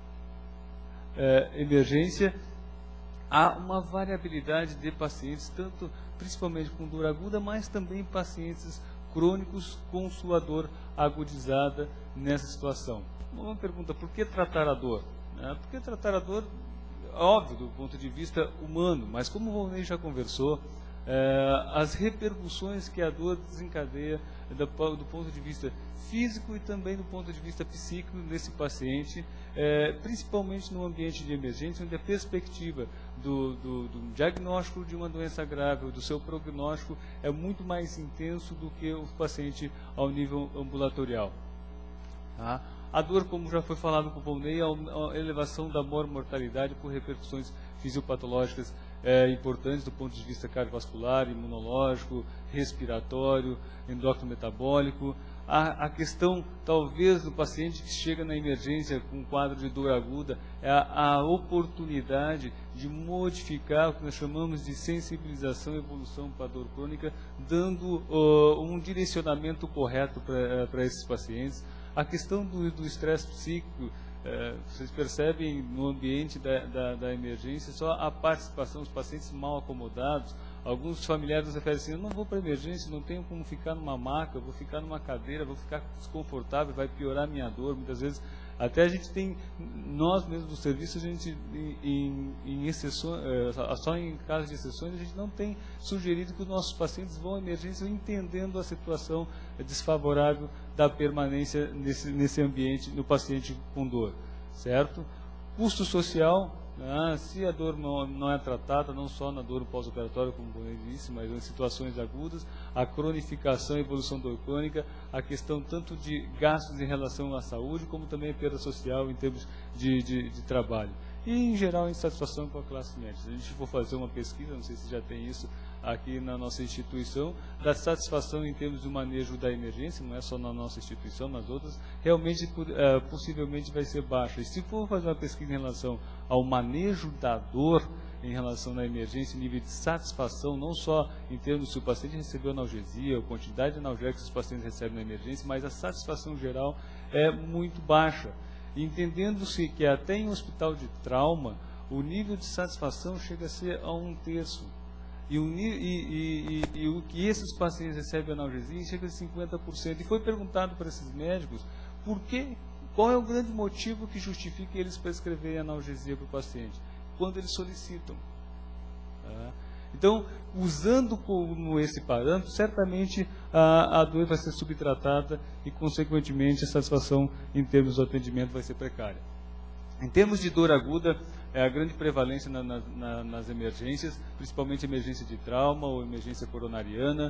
C: emergência, há uma variabilidade de pacientes, principalmente com dor aguda, mas também pacientes crônicos com sua dor agudizada nessa situação. Uma pergunta, por que tratar a dor? Por que tratar a dor, óbvio, do ponto de vista humano, mas como o Volney já conversou, as repercussões que a dor desencadeia do ponto de vista físico e também do ponto de vista psíquico nesse paciente, principalmente no ambiente de emergência, onde a perspectiva do diagnóstico de uma doença grave, do seu prognóstico, é muito mais intenso do que o paciente ao nível ambulatorial. Tá? A dor, como já foi falado com o Volney, é a elevação da mortalidade por repercussões fisiopatológicas importantes do ponto de vista cardiovascular, imunológico, respiratório, endócrino-metabólico. A questão, talvez, do paciente que chega na emergência com um quadro de dor aguda é a oportunidade de modificar o que nós chamamos de sensibilização e evolução para a dor crônica, dando um direcionamento correto para esses pacientes. A questão do estresse psíquico, vocês percebem no ambiente da emergência só a participação dos pacientes mal acomodados. Alguns familiares referem assim, eu não vou para a emergência, não tenho como ficar numa maca, eu vou ficar numa cadeira, vou ficar desconfortável, vai piorar a minha dor. Muitas vezes, até a gente tem, nós mesmos do serviço, a gente, em exceções, só em casos de exceções, a gente não tem sugerido que os nossos pacientes vão à emergência entendendo a situação desfavorável da permanência nesse ambiente, no paciente com dor, certo? Custo social, Se a dor não é tratada, não só na dor pós-operatória, como eu disse, mas em situações agudas, a cronificação, a evolução dor crônica, a questão tanto de gastos em relação à saúde, como também a perda social em termos de trabalho. E, em geral, a insatisfação com a classe média. Se a gente for fazer uma pesquisa, não sei se já tem isso aqui na nossa instituição, da satisfação em termos do manejo da emergência, não é só na nossa instituição, nas outras, realmente, possivelmente vai ser baixa. E se for fazer uma pesquisa em relação ao manejo da dor, em relação à emergência, nível de satisfação, não só em termos se o paciente recebeu analgesia, a quantidade de analgésicos que os pacientes recebem na emergência, mas a satisfação geral é muito baixa. Entendendo-se que até em hospital de trauma, o nível de satisfação chega a ser a 1/3. E o que esses pacientes recebem analgesia chega a 50%. E foi perguntado para esses médicos qual é o grande motivo que justifica eles prescreverem analgesia para o paciente, quando eles solicitam. Então, usando como esse parâmetro, certamente a dor vai ser subtratada e, consequentemente, a satisfação em termos do atendimento vai ser precária. Em termos de dor aguda, a grande prevalência nas emergências, principalmente emergência de trauma ou emergência coronariana,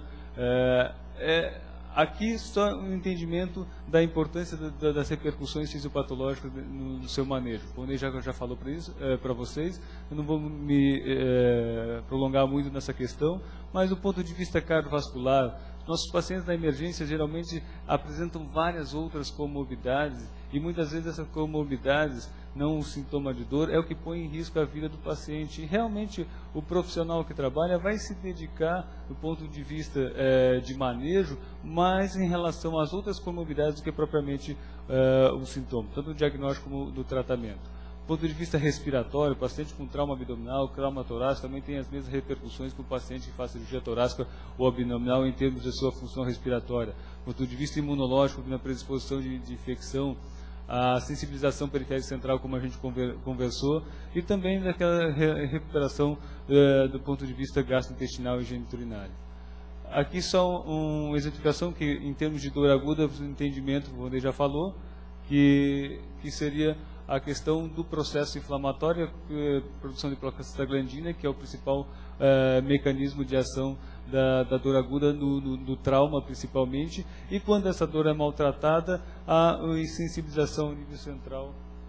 C: aqui só um entendimento da importância das repercussões fisiopatológicas no seu manejo. O Ney já falou para vocês, eu não vou me prolongar muito nessa questão, mas do ponto de vista cardiovascular, nossos pacientes na emergência geralmente apresentam várias outras comorbidades e muitas vezes essas comorbidades, não o sintoma de dor, é o que põe em risco a vida do paciente. E realmente o profissional que trabalha vai se dedicar, do ponto de vista de manejo, mais em relação às outras comorbidades do que propriamente o sintoma, tanto do diagnóstico como do tratamento. Do ponto de vista respiratório, o paciente com trauma abdominal, trauma torácico, também tem as mesmas repercussões que o paciente que faz cirurgia torácica ou abdominal em termos de sua função respiratória. Do ponto de vista imunológico, na predisposição de infecção, a sensibilização periférica central, como a gente conversou, e também daquela recuperação do ponto de vista gastrointestinal e geniturinário. Aqui só uma exemplificação que, em termos de dor aguda, o entendimento, como o André já falou, que seria a questão do processo inflamatório, produção de prostaglandina, que é o principal mecanismo de ação da dor aguda no trauma, principalmente, e quando essa dor é maltratada, a insensibilização ao nível central.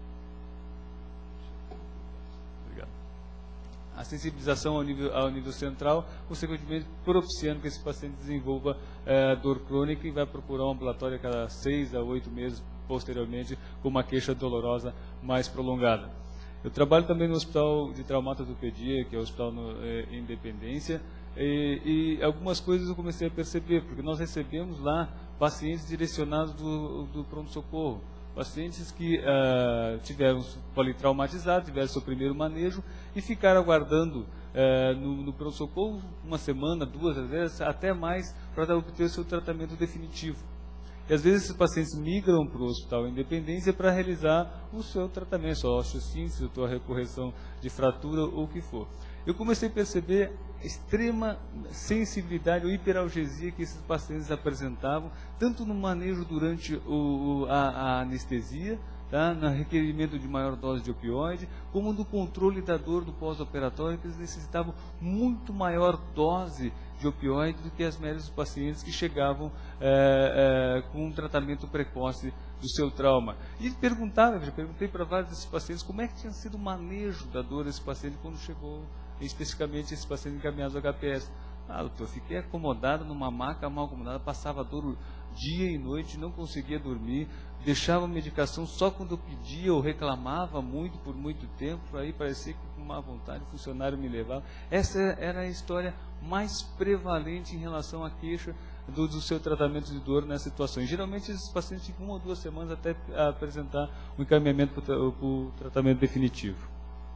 C: Obrigado. A sensibilização ao nível central, consequentemente propiciando que esse paciente desenvolva dor crônica e vai procurar um ambulatório a cada 6 a 8 meses, posteriormente, com uma queixa dolorosa mais prolongada. Eu trabalho também no Hospital de Traumatologia, que é o Hospital em Independência, e algumas coisas eu comecei a perceber, porque nós recebemos lá pacientes direcionados do pronto-socorro, pacientes que tiveram politraumatizados, tiveram seu primeiro manejo e ficaram aguardando no pronto-socorro uma semana, 2, às vezes até mais, para obter o seu tratamento definitivo. E às vezes esses pacientes migram para o Hospital Independência para realizar o seu tratamento, sua osteossíntese, a sua recorreção de fratura ou o que for. Eu comecei a perceber a extrema sensibilidade ou hiperalgesia que esses pacientes apresentavam, tanto no manejo durante a anestesia, tá, no requerimento de maior dose de opioide, como no controle da dor do pós-operatório, que eles necessitavam muito maior dose de opioide do que as médias dos pacientes que chegavam com um tratamento precoce do seu trauma. E perguntei para vários desses pacientes como é que tinha sido o manejo da dor desse paciente quando chegou, especificamente esse paciente encaminhado ao HPS. Doutor, fiquei acomodado numa maca mal acomodada, passava dor dia e noite, não conseguia dormir, deixava medicação só quando eu pedia ou reclamava muito por muito tempo, aí parecia que com má vontade o funcionário me levava. Essa era a história mais prevalente em relação à queixa do seu tratamento de dor nessa situação. E, geralmente esses pacientes ficam 1 ou 2 semanas até apresentar um encaminhamento para o tratamento definitivo.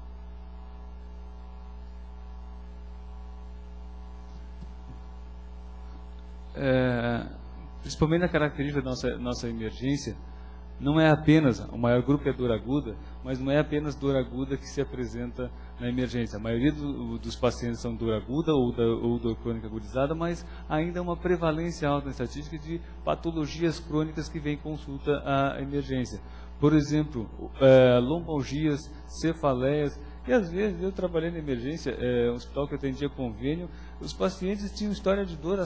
C: Principalmente na característica da nossa emergência, não é apenas, o maior grupo é dor aguda, mas não é apenas dor aguda que se apresenta na emergência. A maioria dos pacientes são dor aguda ou dor crônica agudizada, mas ainda há uma prevalência alta na estatística de patologias crônicas que vêm consulta à emergência. Por exemplo, lombalgias, cefaleias E às vezes eu trabalhei na emergência, um hospital que eu atendia convênio, os pacientes tinham história de dor há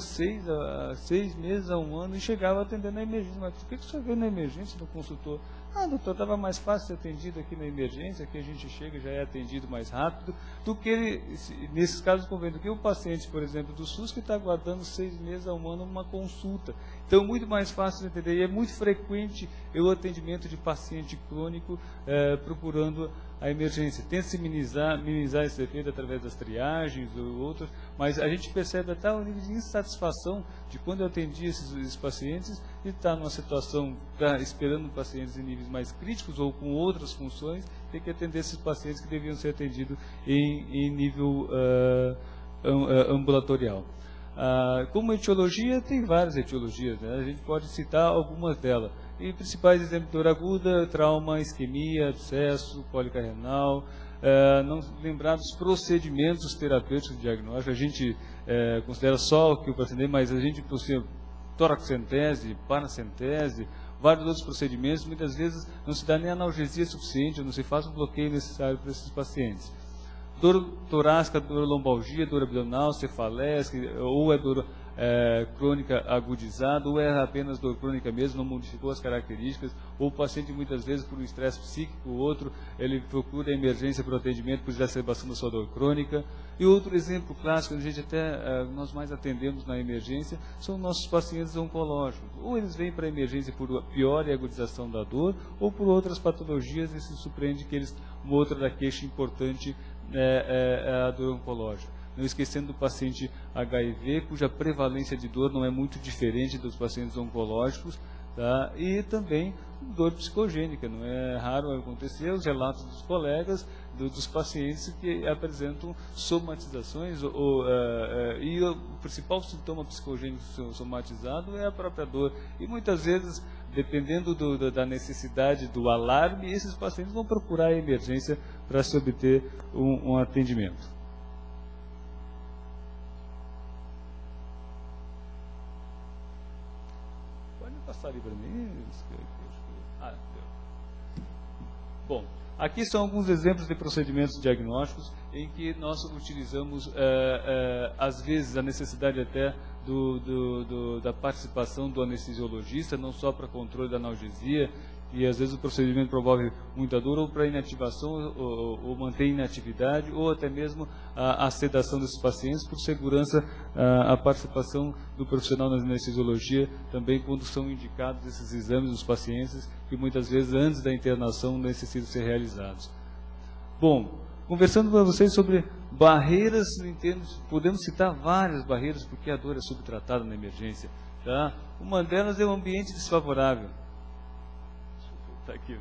C: 6 meses, a 1 ano, e chegavam atendendo na emergência. Mas por que o senhor veio na emergência do consultor? Ah, doutor, estava mais fácil ser atendido aqui na emergência, que a gente chega e já é atendido mais rápido, do que, nesses casos convênio, do que o paciente, por exemplo, do SUS, que está aguardando 6 meses a 1 ano uma consulta. Então, muito mais fácil de entender. E é muito frequente o atendimento de paciente crônico procurando a emergência. Tenta-se minimizar esse efeito através das triagens ou outras, mas a gente percebe até o nível de insatisfação de quando eu atendi esses pacientes e está numa situação, esperando pacientes em níveis mais críticos ou com outras funções, tem que atender esses pacientes que deviam ser atendidos em nível ambulatorial. Como etiologia, tem várias etiologias, né? A gente pode citar algumas delas. E principais exemplos: dor aguda, trauma, isquemia, abscesso, cólica renal. Não lembrar dos procedimentos terapêuticos de diagnóstico. A gente considera só o que o paciente, mas a gente possui toracocentese, paracentese, vários outros procedimentos. Muitas vezes não se dá nem analgesia suficiente, não se faz o bloqueio necessário para esses pacientes. Dor torácica, dor lombalgia, dor abdominal, cefaleia, ou é dor crônica agudizada, ou é apenas dor crônica mesmo, não modificou as características, ou o paciente muitas vezes por um estresse psíquico, o outro ele procura a emergência para o atendimento por exacerbação da sua dor crônica. E outro exemplo clássico, a gente nós mais atendemos na emergência, são nossos pacientes oncológicos. Ou eles vêm para a emergência por pior e agudização da dor, ou por outras patologias, e se surpreende que uma outra da queixa importante é a dor oncológica. Não esquecendo do paciente HIV, cuja prevalência de dor não é muito diferente dos pacientes oncológicos, tá? E também dor psicogênica. Não é raro acontecer os relatos dos colegas, dos pacientes que apresentam somatizações, e o principal sintoma psicogênico somatizado é a própria dor. E muitas vezes, dependendo da necessidade do alarme, esses pacientes vão procurar a emergência para se obter um atendimento. Pode passar ali para mim. Bom, aqui são alguns exemplos de procedimentos diagnósticos em que nós utilizamos, às vezes, a necessidade até da participação do anestesiologista, não só para controle da analgesia, e às vezes o procedimento promove muita dor, ou para inativação, ou manter inatividade, ou até mesmo a sedação desses pacientes, por segurança, a participação do profissional na anestesiologia, também quando são indicados esses exames dos pacientes, que muitas vezes antes da internação necessitam ser realizados. Bom, conversando com vocês sobre barreiras, podemos citar várias barreiras, porque a dor é subtratada na emergência. Tá? Uma delas é o ambiente desfavorável. Tá aqui.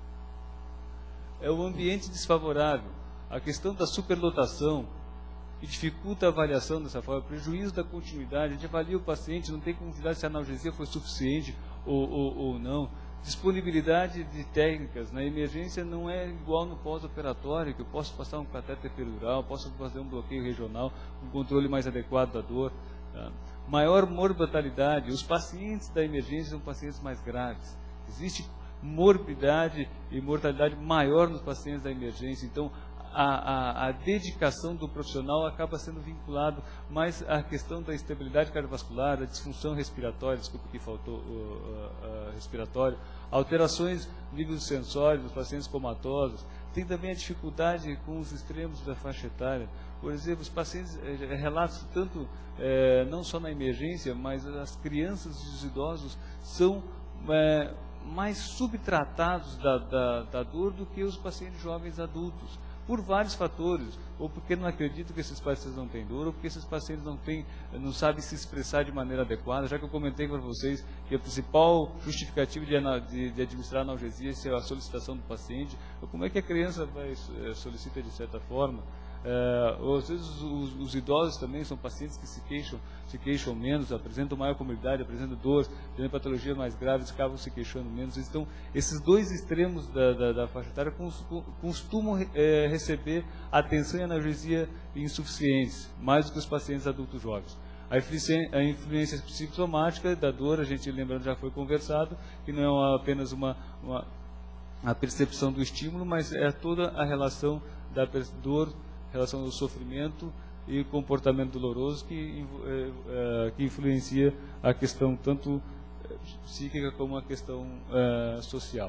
C: É o ambiente desfavorável, a questão da superlotação, que dificulta a avaliação dessa forma, prejuízo da continuidade. A gente avalia o paciente, não tem como cuidar se a analgesia foi suficiente ou não. Disponibilidade de técnicas na emergência não é igual no pós-operatório, que eu posso passar um catéter peridural, posso fazer um bloqueio regional, um controle mais adequado da dor. Tá? Maior mortalidade, os pacientes da emergência são pacientes mais graves. Existe morbidade e mortalidade maior nos pacientes da emergência. Então, a dedicação do profissional acaba sendo vinculado mais à questão da estabilidade cardiovascular, da disfunção respiratória, desculpa que faltou respiratório, alterações no nível sensório dos pacientes comatosos. Tem também a dificuldade com os extremos da faixa etária. Por exemplo, os pacientes, relatos tanto, não só na emergência, mas as crianças e os idosos são mais subtratados da dor do que os pacientes jovens adultos, por vários fatores, ou porque não acreditam que esses pacientes não têm dor, ou porque esses pacientes não sabem se expressar de maneira adequada, já que eu comentei para vocês que a principal justificativa de administrar analgesia é a solicitação do paciente. Como é que a criança solicita de certa forma? Às vezes os idosos também são pacientes que se queixam menos, apresentam maior comorbidade, apresentam dor, têm patologias mais graves, acabam se queixando menos. Então, esses dois extremos da faixa etária costumam receber atenção e analgesia insuficientes, mais do que os pacientes adultos jovens. A influência psicossomática da dor, a gente lembrando já foi conversado, que não é apenas uma a percepção do estímulo, mas é toda a relação da dor, relação do sofrimento e comportamento doloroso que influencia a questão tanto psíquica como a questão social.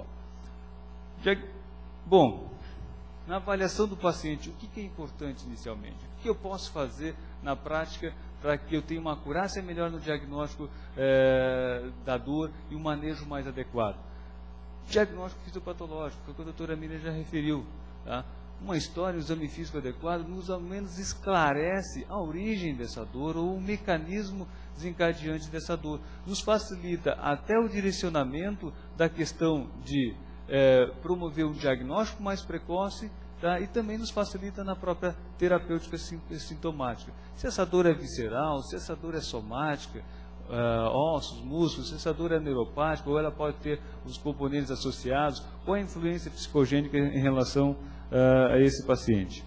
C: Bom, na avaliação do paciente, o que é importante inicialmente? O que eu posso fazer na prática para que eu tenha uma acurácia melhor no diagnóstico da dor e um manejo mais adequado? Diagnóstico fisiopatológico, foi o que a doutora Miriam já referiu. Tá? Uma história, um exame físico adequado, nos ao menos esclarece a origem dessa dor ou o mecanismo desencadeante dessa dor. Nos facilita até o direcionamento da questão de promover um diagnóstico mais precoce, tá? E também nos facilita na própria terapêutica sintomática. Se essa dor é visceral, se essa dor é somática, ossos, músculos, se essa dor é neuropática, ou ela pode ter os componentes associados, qual a influência psicogênica em relação a esse paciente.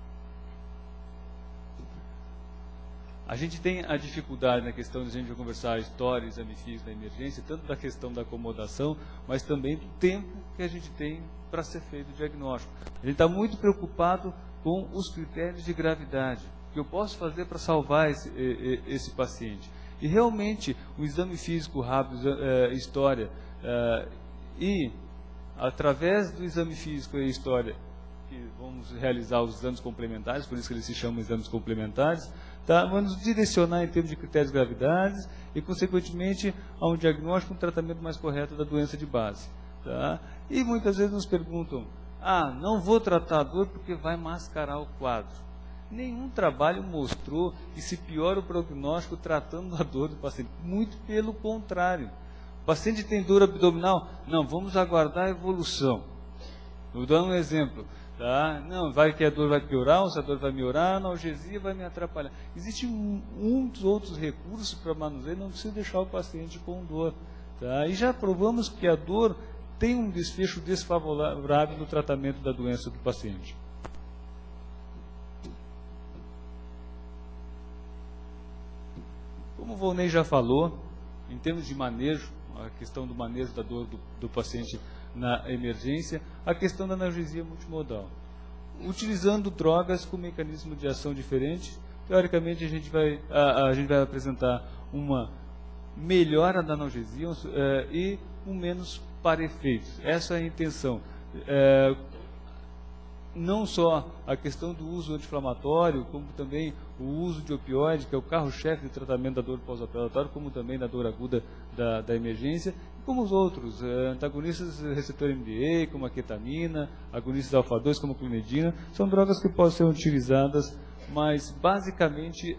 C: A gente tem a dificuldade na questão de a gente conversar a história, exame físico da emergência, tanto da questão da acomodação, mas também do tempo que a gente tem para ser feito o diagnóstico. A gente está muito preocupado com os critérios de gravidade, o que eu posso fazer para salvar esse paciente. E realmente, o exame físico rápido, história, e através do exame físico e história, que vamos realizar os exames complementares, por isso que eles se chamam exames complementares, tá? Vamos nos direcionar em termos de critérios de gravidade e, consequentemente, a um diagnóstico, um tratamento mais correto da doença de base. Tá? E muitas vezes nos perguntam, não vou tratar a dor porque vai mascarar o quadro. Nenhum trabalho mostrou que se piora o prognóstico tratando a dor do paciente. Muito pelo contrário. O paciente tem dor abdominal? Não, vamos aguardar a evolução. Vou dar um exemplo. Tá? Não, vai que a dor vai piorar, ou se a dor vai melhorar, a analgesia vai me atrapalhar. Existem muitos outros recursos para manuseio, não precisa deixar o paciente com dor. Tá? E já provamos que a dor tem um desfecho desfavorável no tratamento da doença do paciente. Como o Volney já falou, em termos de manejo, a questão do manejo da dor do paciente na emergência, a questão da analgesia multimodal. Utilizando drogas com mecanismo de ação diferente, teoricamente a gente vai apresentar uma melhora da analgesia e um menos para efeitos. Essa é a intenção. Não só a questão do uso anti-inflamatório, como também o uso de opioide, que é o carro-chefe de tratamento da dor pós-operatória, como também da dor aguda da emergência, e como os outros, antagonistas do receptor MDA, como a ketamina, agonistas alfa-2, como a clonidina, são drogas que podem ser utilizadas, mas basicamente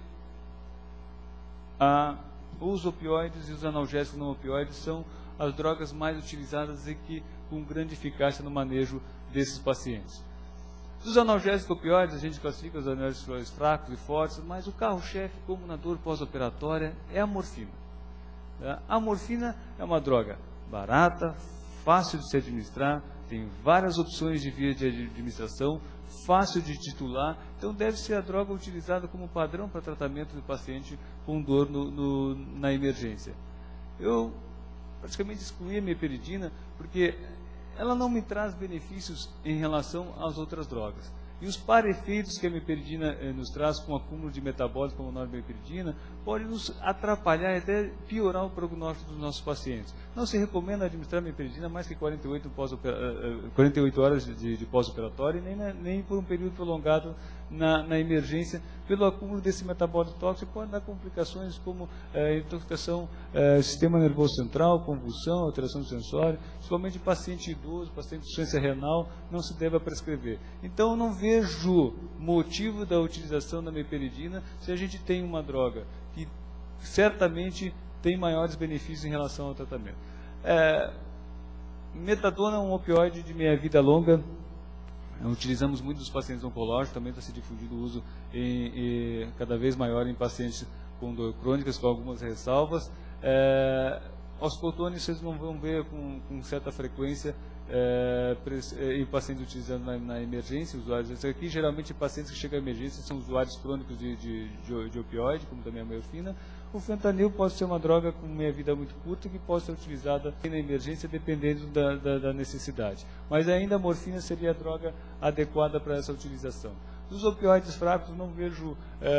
C: os opioides e os analgésicos não opioides são as drogas mais utilizadas e que com grande eficácia no manejo desses pacientes. Dos analgésicos opioides, a gente classifica os analgésicos fracos e fortes, mas o carro-chefe, como na dor pós-operatória, é a morfina. A morfina é uma droga barata, fácil de se administrar, tem várias opções de via de administração, fácil de titular, então deve ser a droga utilizada como padrão para tratamento do paciente com dor na emergência. Eu praticamente excluí a meperidina porque ela não me traz benefícios em relação às outras drogas. E os para-efeitos que a meperidina nos traz com o acúmulo de metabólitos como a normeperidina pode nos atrapalhar e até piorar o prognóstico dos nossos pacientes. Não se recomenda administrar meperidina mais que 48 horas de pós-operatório e nem por um período prolongado na emergência, pelo acúmulo desse metabólito tóxico, pode dar complicações como intoxicação do sistema nervoso central, convulsão, alteração do sensório, principalmente paciente idoso, paciente de insuficiência renal, não se deve prescrever. Então, eu não vejo motivo da utilização da meperidina se a gente tem uma droga que certamente tem maiores benefícios em relação ao tratamento. Metadona é um opioide de meia-vida longa. Utilizamos muito nos pacientes oncológicos, também está se difundindo o uso cada vez maior em pacientes com dor crônicas, com algumas ressalvas. Os cotones vocês não vão ver com certa frequência em pacientes utilizando na emergência, usuários aqui, geralmente pacientes que chegam à emergência são usuários crônicos de opioide, como também a morfina. O fentanil pode ser uma droga com meia vida muito curta que pode ser utilizada na emergência dependendo da necessidade. Mas ainda a morfina seria a droga adequada para essa utilização. Dos opioides fracos, não vejo,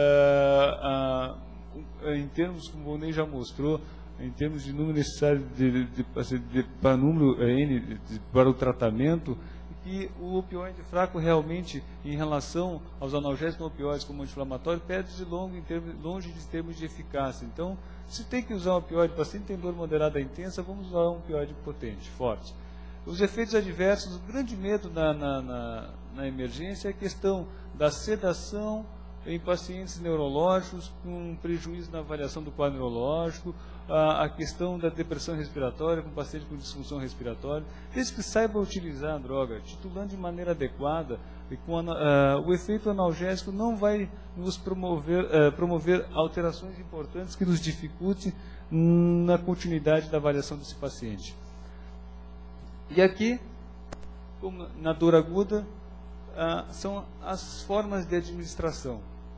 C: em termos, como o Volney já mostrou, em termos de número necessário para número N para o tratamento, que o opioide fraco realmente, em relação aos analgésicos não opioides como anti-inflamatório, perde de longe em termos de eficácia. Então, se tem que usar um opioide, o paciente tem dor moderada e intensa, vamos usar um opioide potente, forte. Os efeitos adversos, o grande medo na emergência é a questão da sedação em pacientes neurológicos, com prejuízo na avaliação do quadro neurológico, a questão da depressão respiratória, com paciente com disfunção respiratória. Desde que saiba utilizar a droga, titulando de maneira adequada, e com o efeito analgésico não vai nos promover alterações importantes que nos dificultem na continuidade da avaliação desse paciente. E aqui, como na dor aguda, são as formas de administração.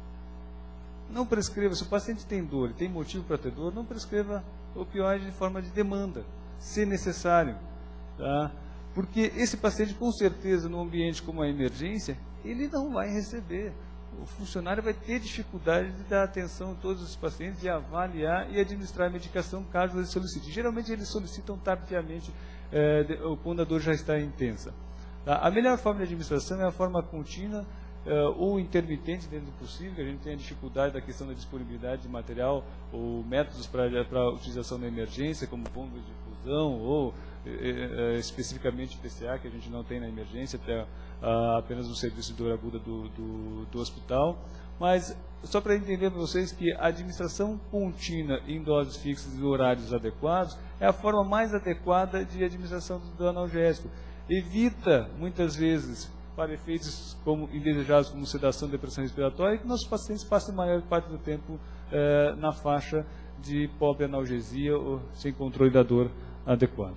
C: Não prescreva, se o paciente tem dor e tem motivo para ter dor, não prescreva opioide de forma de demanda, se necessário. Tá? Porque esse paciente, com certeza, num ambiente como a emergência, ele não vai receber. O funcionário vai ter dificuldade de dar atenção a todos os pacientes, de avaliar e administrar a medicação caso ele solicite. Geralmente eles solicitam tardiamente, quando a dor já está intensa. Tá? A melhor forma de administração é a forma contínua ou intermitente dentro do possível, que a gente tem a dificuldade da questão da disponibilidade de material ou métodos para utilização na emergência, como bombas de infusão ou especificamente PCA, que a gente não tem na emergência, apenas no serviço de dor aguda do hospital. Mas, só para entender para vocês que a administração contínua em doses fixas e horários adequados é a forma mais adequada de administração do analgésico. Evita, muitas vezes, para efeitos indesejados como sedação e depressão respiratória, que nossos pacientes passem a maior parte do tempo na faixa de pobre analgesia ou sem controle da dor adequado.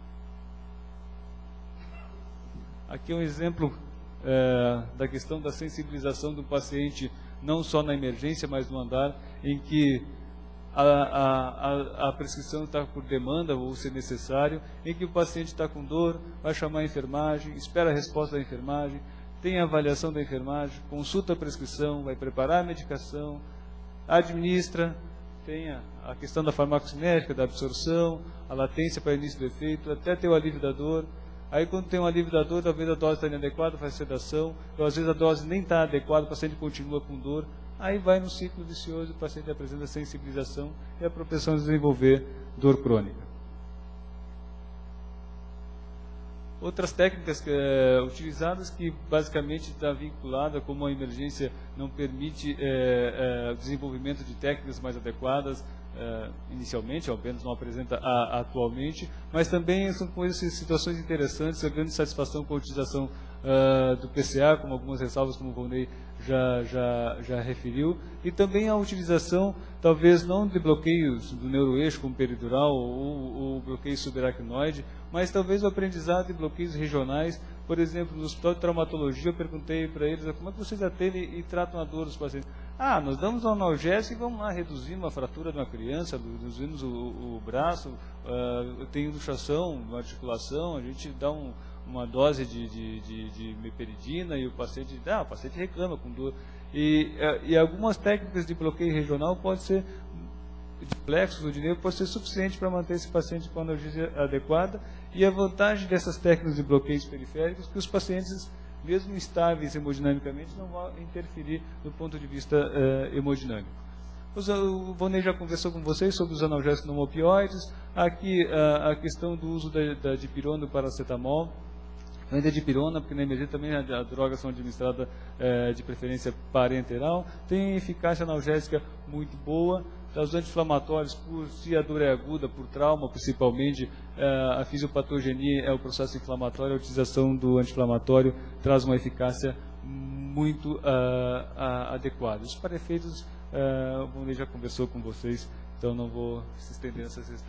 C: Aqui é um exemplo da questão da sensibilização do paciente, não só na emergência, mas no andar, em que a prescrição está por demanda ou se necessário, em que o paciente está com dor, vai chamar a enfermagem, espera a resposta da enfermagem, tem a avaliação da enfermagem, consulta a prescrição, vai preparar a medicação, administra, tem a questão da farmacocinética, da absorção, a latência para início do efeito, até ter o alívio da dor. Aí, quando tem um alívio da dor, talvez a dose está inadequada, faz sedação, ou às vezes a dose nem está adequada, o paciente continua com dor. Aí vai no ciclo vicioso, o paciente apresenta sensibilização e a propensão a desenvolver dor crônica. Outras técnicas utilizadas que basicamente está vinculada, como a emergência não permite o desenvolvimento de técnicas mais adequadas, inicialmente, ao menos não apresenta atualmente, mas também são coisas, situações interessantes, a grande satisfação com a utilização do PCA, com algumas ressalvas, como o Volney já referiu, e também a utilização, talvez não de bloqueios do neuroeixo, como peridural ou bloqueio subaracnoide, mas talvez o aprendizado de bloqueios regionais. Por exemplo, no Hospital de Traumatologia, eu perguntei para eles como é que vocês atendem e tratam a dor dos pacientes. Nós damos um analgésico e vamos lá reduzir uma fratura de uma criança, reduzimos o braço, tem luxação, uma articulação, a gente dá uma dose de meperidina e o paciente reclama com dor. E algumas técnicas de bloqueio regional podem ser de plexos ou de nervo, pode ser suficiente para manter esse paciente com a analgesia adequada. E a vantagem dessas técnicas de bloqueios periféricos é que os pacientes, mesmo estáveis hemodinamicamente, não vão interferir do ponto de vista hemodinâmico. O Volney já conversou com vocês sobre os analgésicos não opioides. Aqui a questão do uso da dipirona e do paracetamol. Ainda dipirona, porque na emergência também as drogas são administradas de preferência parenteral. Tem eficácia analgésica muito boa. Os anti-inflamatórios, se a dor é aguda, por trauma principalmente, a fisiopatogenia é o processo inflamatório, a utilização do anti-inflamatório traz uma eficácia muito adequada. Isso para efeitos, o Volney já conversou com vocês, então não vou se estender nessa questão.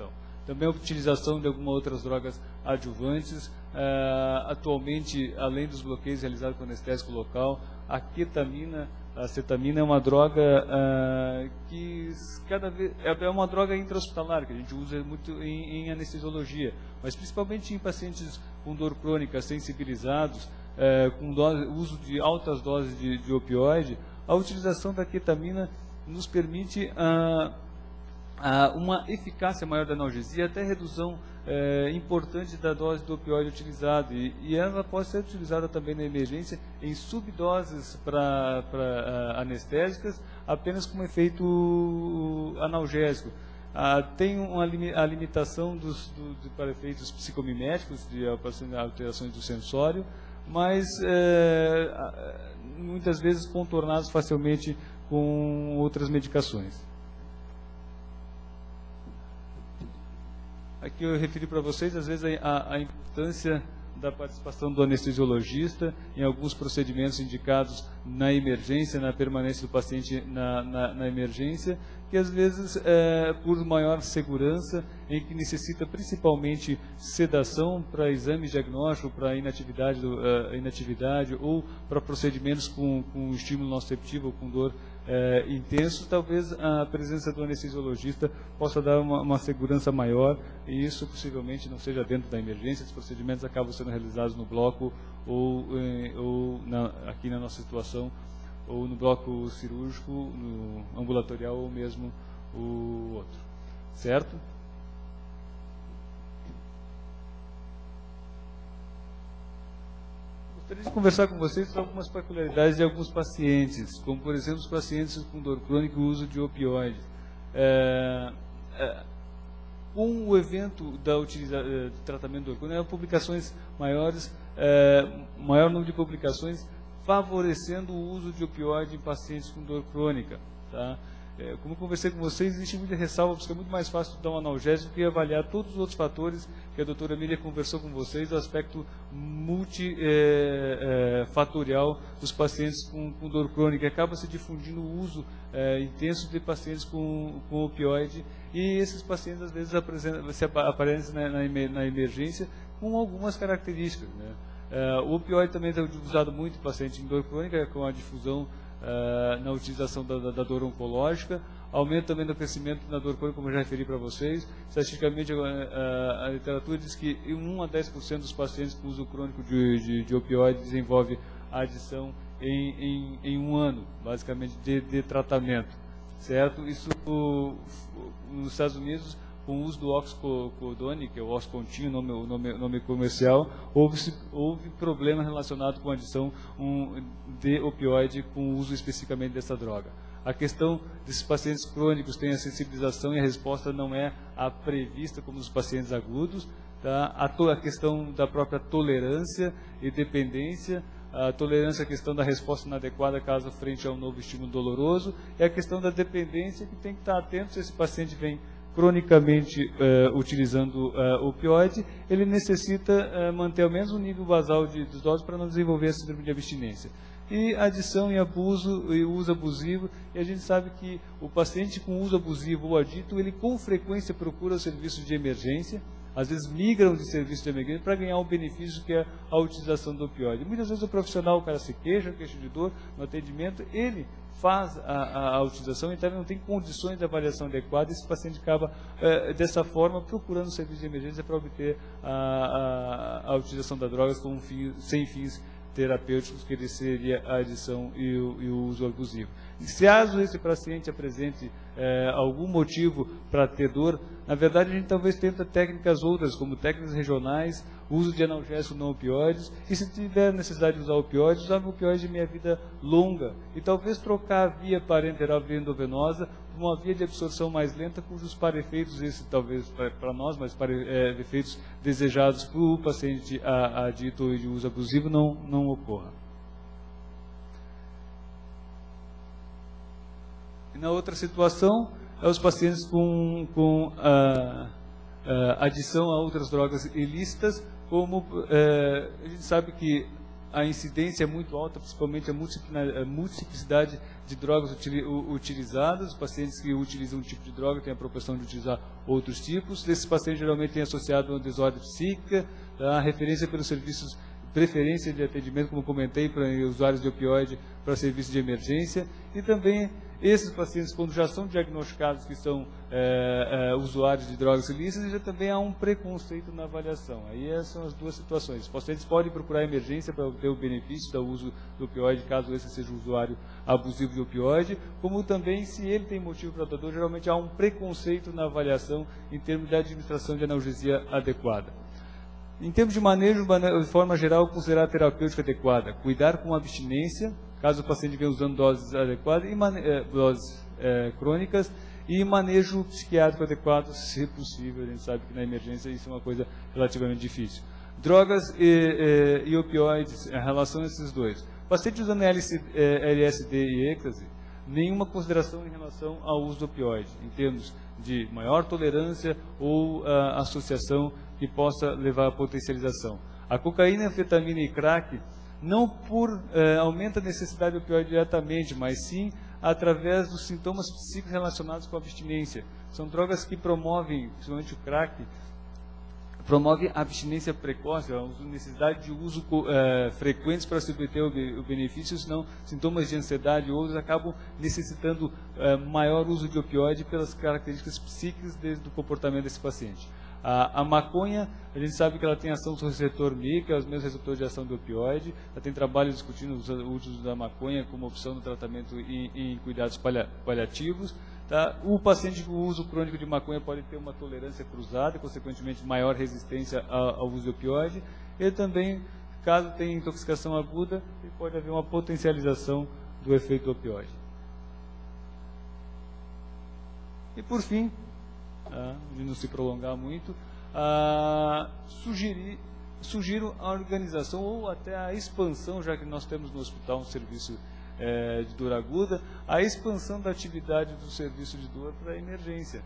C: também a utilização de algumas outras drogas adjuvantes. Atualmente, além dos bloqueios realizados com anestésico local, a ketamina, a acetamina é uma droga que cada vez é uma droga intra-hospitalar, que a gente usa muito em anestesiologia, mas principalmente em pacientes com dor crônica, sensibilizados, com uso de altas doses de opioide. A utilização da ketamina nos permite uma eficácia maior da analgesia, até redução importante da dose do opioide utilizado, e ela pode ser utilizada também na emergência em subdoses para anestésicas, apenas com efeito analgésico. Tem a limitação para efeitos psicomiméticos, de alterações do sensório, mas muitas vezes contornados facilmente com outras medicações. Aqui eu referi para vocês, às vezes, a importância da participação do anestesiologista em alguns procedimentos indicados na emergência, na permanência do paciente na emergência, que às vezes, por maior segurança, em que necessita principalmente sedação para exame diagnóstico, para inatividade ou para procedimentos com estímulo nociceptivo ou com dor intenso, talvez a presença do anestesiologista possa dar uma segurança maior, e isso possivelmente não seja dentro da emergência. Os procedimentos acabam sendo realizados no bloco ou aqui na nossa situação, ou no bloco cirúrgico, no ambulatorial, ou mesmo o outro. Certo? Gostaria de conversar com vocês sobre algumas peculiaridades de alguns pacientes, como, por exemplo, os pacientes com dor crônica e o uso de opioides. Com o evento do tratamento de dor crônica, publicações maiores, maior número de publicações favorecendo o uso de opioide em pacientes com dor crônica. Tá? Como eu conversei com vocês, existe muita ressalva, porque é muito mais fácil dar um analgésico que avaliar todos os outros fatores que a doutora Emília conversou com vocês, o aspecto multifatorial dos pacientes com dor crônica. Acaba se difundindo o uso intenso de pacientes com opioide, e esses pacientes às vezes aparecem na emergência com algumas características, né? O opioide também é usado muito em pacientes em dor crônica, com a difusão na utilização da dor oncológica, aumento também do crescimento da dor crônica, como eu já referi para vocês. Estatisticamente, a literatura diz que 1 a 10% dos pacientes com uso crônico de opioide desenvolve a adição em um ano, basicamente, de tratamento. Certo? Isso, nos Estados Unidos, com o uso do oxicodone, que é o Oxycontin, o nome comercial, houve problema relacionado com a adição de opioide com o uso especificamente dessa droga. A questão desses pacientes crônicos tem a sensibilização e a resposta não é a prevista como nos pacientes agudos. Tá? A questão da própria tolerância e dependência, a tolerância é a questão da resposta inadequada caso frente a um novo estímulo doloroso, e a questão da dependência, que tem que estar atento se esse paciente vem cronicamente utilizando opioide, ele necessita manter ao menos um nível basal de doses para não desenvolver a síndrome de abstinência. E adição e abuso e uso abusivo, e a gente sabe que o paciente com uso abusivo ou adito, ele com frequência procura os serviços de emergência, às vezes migram de serviço de emergência para ganhar um benefício que é a utilização do opioide. Muitas vezes o profissional, o cara se queixa de dor no atendimento, ele faz a utilização, então ele não tem condições de avaliação adequada, e esse paciente acaba, dessa forma, procurando o serviço de emergência para obter a utilização da droga sem fins terapêuticos, que ele seria a adição e o uso abusivo. E se caso esse paciente apresente algum motivo para ter dor, na verdade a gente talvez tenta técnicas outras, como técnicas regionais, uso de analgésicos não opioides, e se tiver necessidade de usar opioides, usar opioide de meia vida longa, e talvez trocar a via parenteral via endovenosa por uma via de absorção mais lenta, cujos para-efeitos, esse talvez para nós, mas para-efeitos desejados para o paciente adito e de uso abusivo não ocorra. E na outra situação, os pacientes com adição a outras drogas ilícitas, como a gente sabe que a incidência é muito alta, principalmente a multiplicidade de drogas utilizadas. Os pacientes que utilizam um tipo de droga têm a propensão de utilizar outros tipos. Esses pacientes geralmente têm associado uma desordem psíquica, a referência pelos serviços, preferência de atendimento, como comentei, para usuários de opioide para serviços de emergência, e também esses pacientes, quando já são diagnosticados que são usuários de drogas ilícitas, já também há um preconceito na avaliação. Aí essas são as duas situações. Os pacientes podem procurar emergência para obter o benefício do uso do opioide, caso esse seja um usuário abusivo de opioide, como também, se ele tem motivo para dor, geralmente há um preconceito na avaliação em termos de administração de analgesia adequada. Em termos de manejo, de forma geral, considerar a terapêutica adequada, cuidar com abstinência, caso o paciente venha usando doses adequadas, doses crônicas, e manejo psiquiátrico adequado, se possível. A gente sabe que na emergência isso é uma coisa relativamente difícil. Drogas e opioides, em relação a esses dois. Paciente usando LSD e êxtase, nenhuma consideração em relação ao uso do opioide, em termos de maior tolerância ou associação que possa levar à potencialização. A cocaína, anfetamina e crack não aumenta a necessidade de opioide diretamente, mas sim através dos sintomas psíquicos relacionados com a abstinência. São drogas que promovem, principalmente o crack, promove a abstinência precoce, a necessidade de uso frequentes para se obter o benefício, senão sintomas de ansiedade ou outros acabam necessitando maior uso de opioide pelas características psíquicas do comportamento desse paciente. A maconha, a gente sabe que ela tem ação sobre o receptor Mi, que é os mesmos receptores de ação do opioide. Já tem trabalho discutindo o uso da maconha como opção no tratamento em cuidados paliativos. Tá? O paciente com uso crônico de maconha pode ter uma tolerância cruzada e, consequentemente, maior resistência ao uso de opioide. E também, caso tenha intoxicação aguda, pode haver uma potencialização do efeito do opioide. E, por fim, de não se prolongar muito, sugiro a organização ou até a expansão, já que nós temos no hospital um serviço de dor aguda, a expansão da atividade do serviço de dor para a emergência.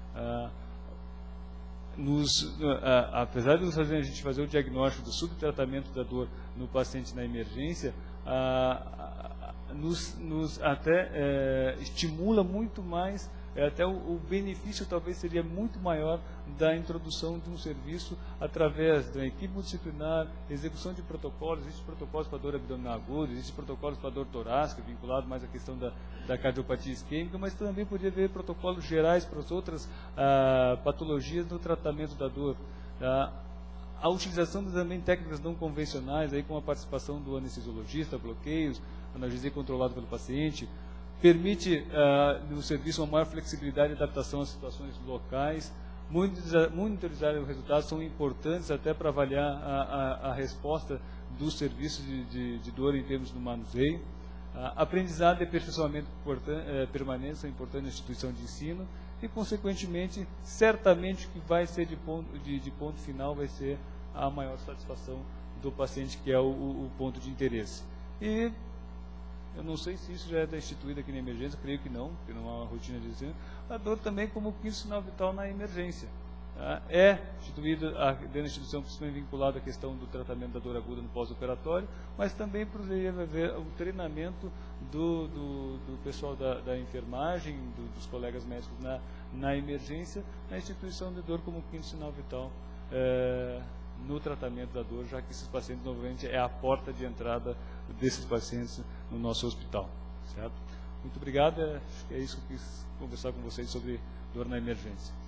C: Apesar de a gente fazer o diagnóstico do subtratamento da dor no paciente na emergência, nos até estimula muito mais, até o benefício talvez seria muito maior da introdução de um serviço através da equipe multidisciplinar, execução de protocolos. Existem protocolos para dor abdominal aguda, existem protocolos para dor torácica, vinculado mais à questão da cardiopatia isquêmica, mas também poderia haver protocolos gerais para as outras patologias no tratamento da dor. A utilização também de técnicas não convencionais, aí com a participação do anestesiologista, bloqueios, analgesia controlada pelo paciente, permite no serviço uma maior flexibilidade e adaptação às situações locais. Monitorizar os resultados são importantes até para avaliar a resposta dos serviços de dor em termos do manuseio. Aprendizado e aperfeiçoamento permanente são importantes na instituição de ensino e, consequentemente, certamente o que vai ser de ponto final vai ser a maior satisfação do paciente, que é o ponto de interesse. E eu não sei se isso já é instituído aqui na emergência, creio que não, porque não há uma rotina de ensino. A dor também como quinto sinal vital na emergência. É instituída dentro da instituição, principalmente vinculada à questão do tratamento da dor aguda no pós-operatório, mas também poderia haver o treinamento do pessoal da enfermagem, dos colegas médicos na emergência, na instituição de dor como quinto sinal vital no tratamento da dor, já que esses pacientes, novamente, é a porta de entrada desses pacientes no nosso hospital. Certo? Muito obrigado, acho que é isso que eu quis conversar com vocês sobre dor na emergência.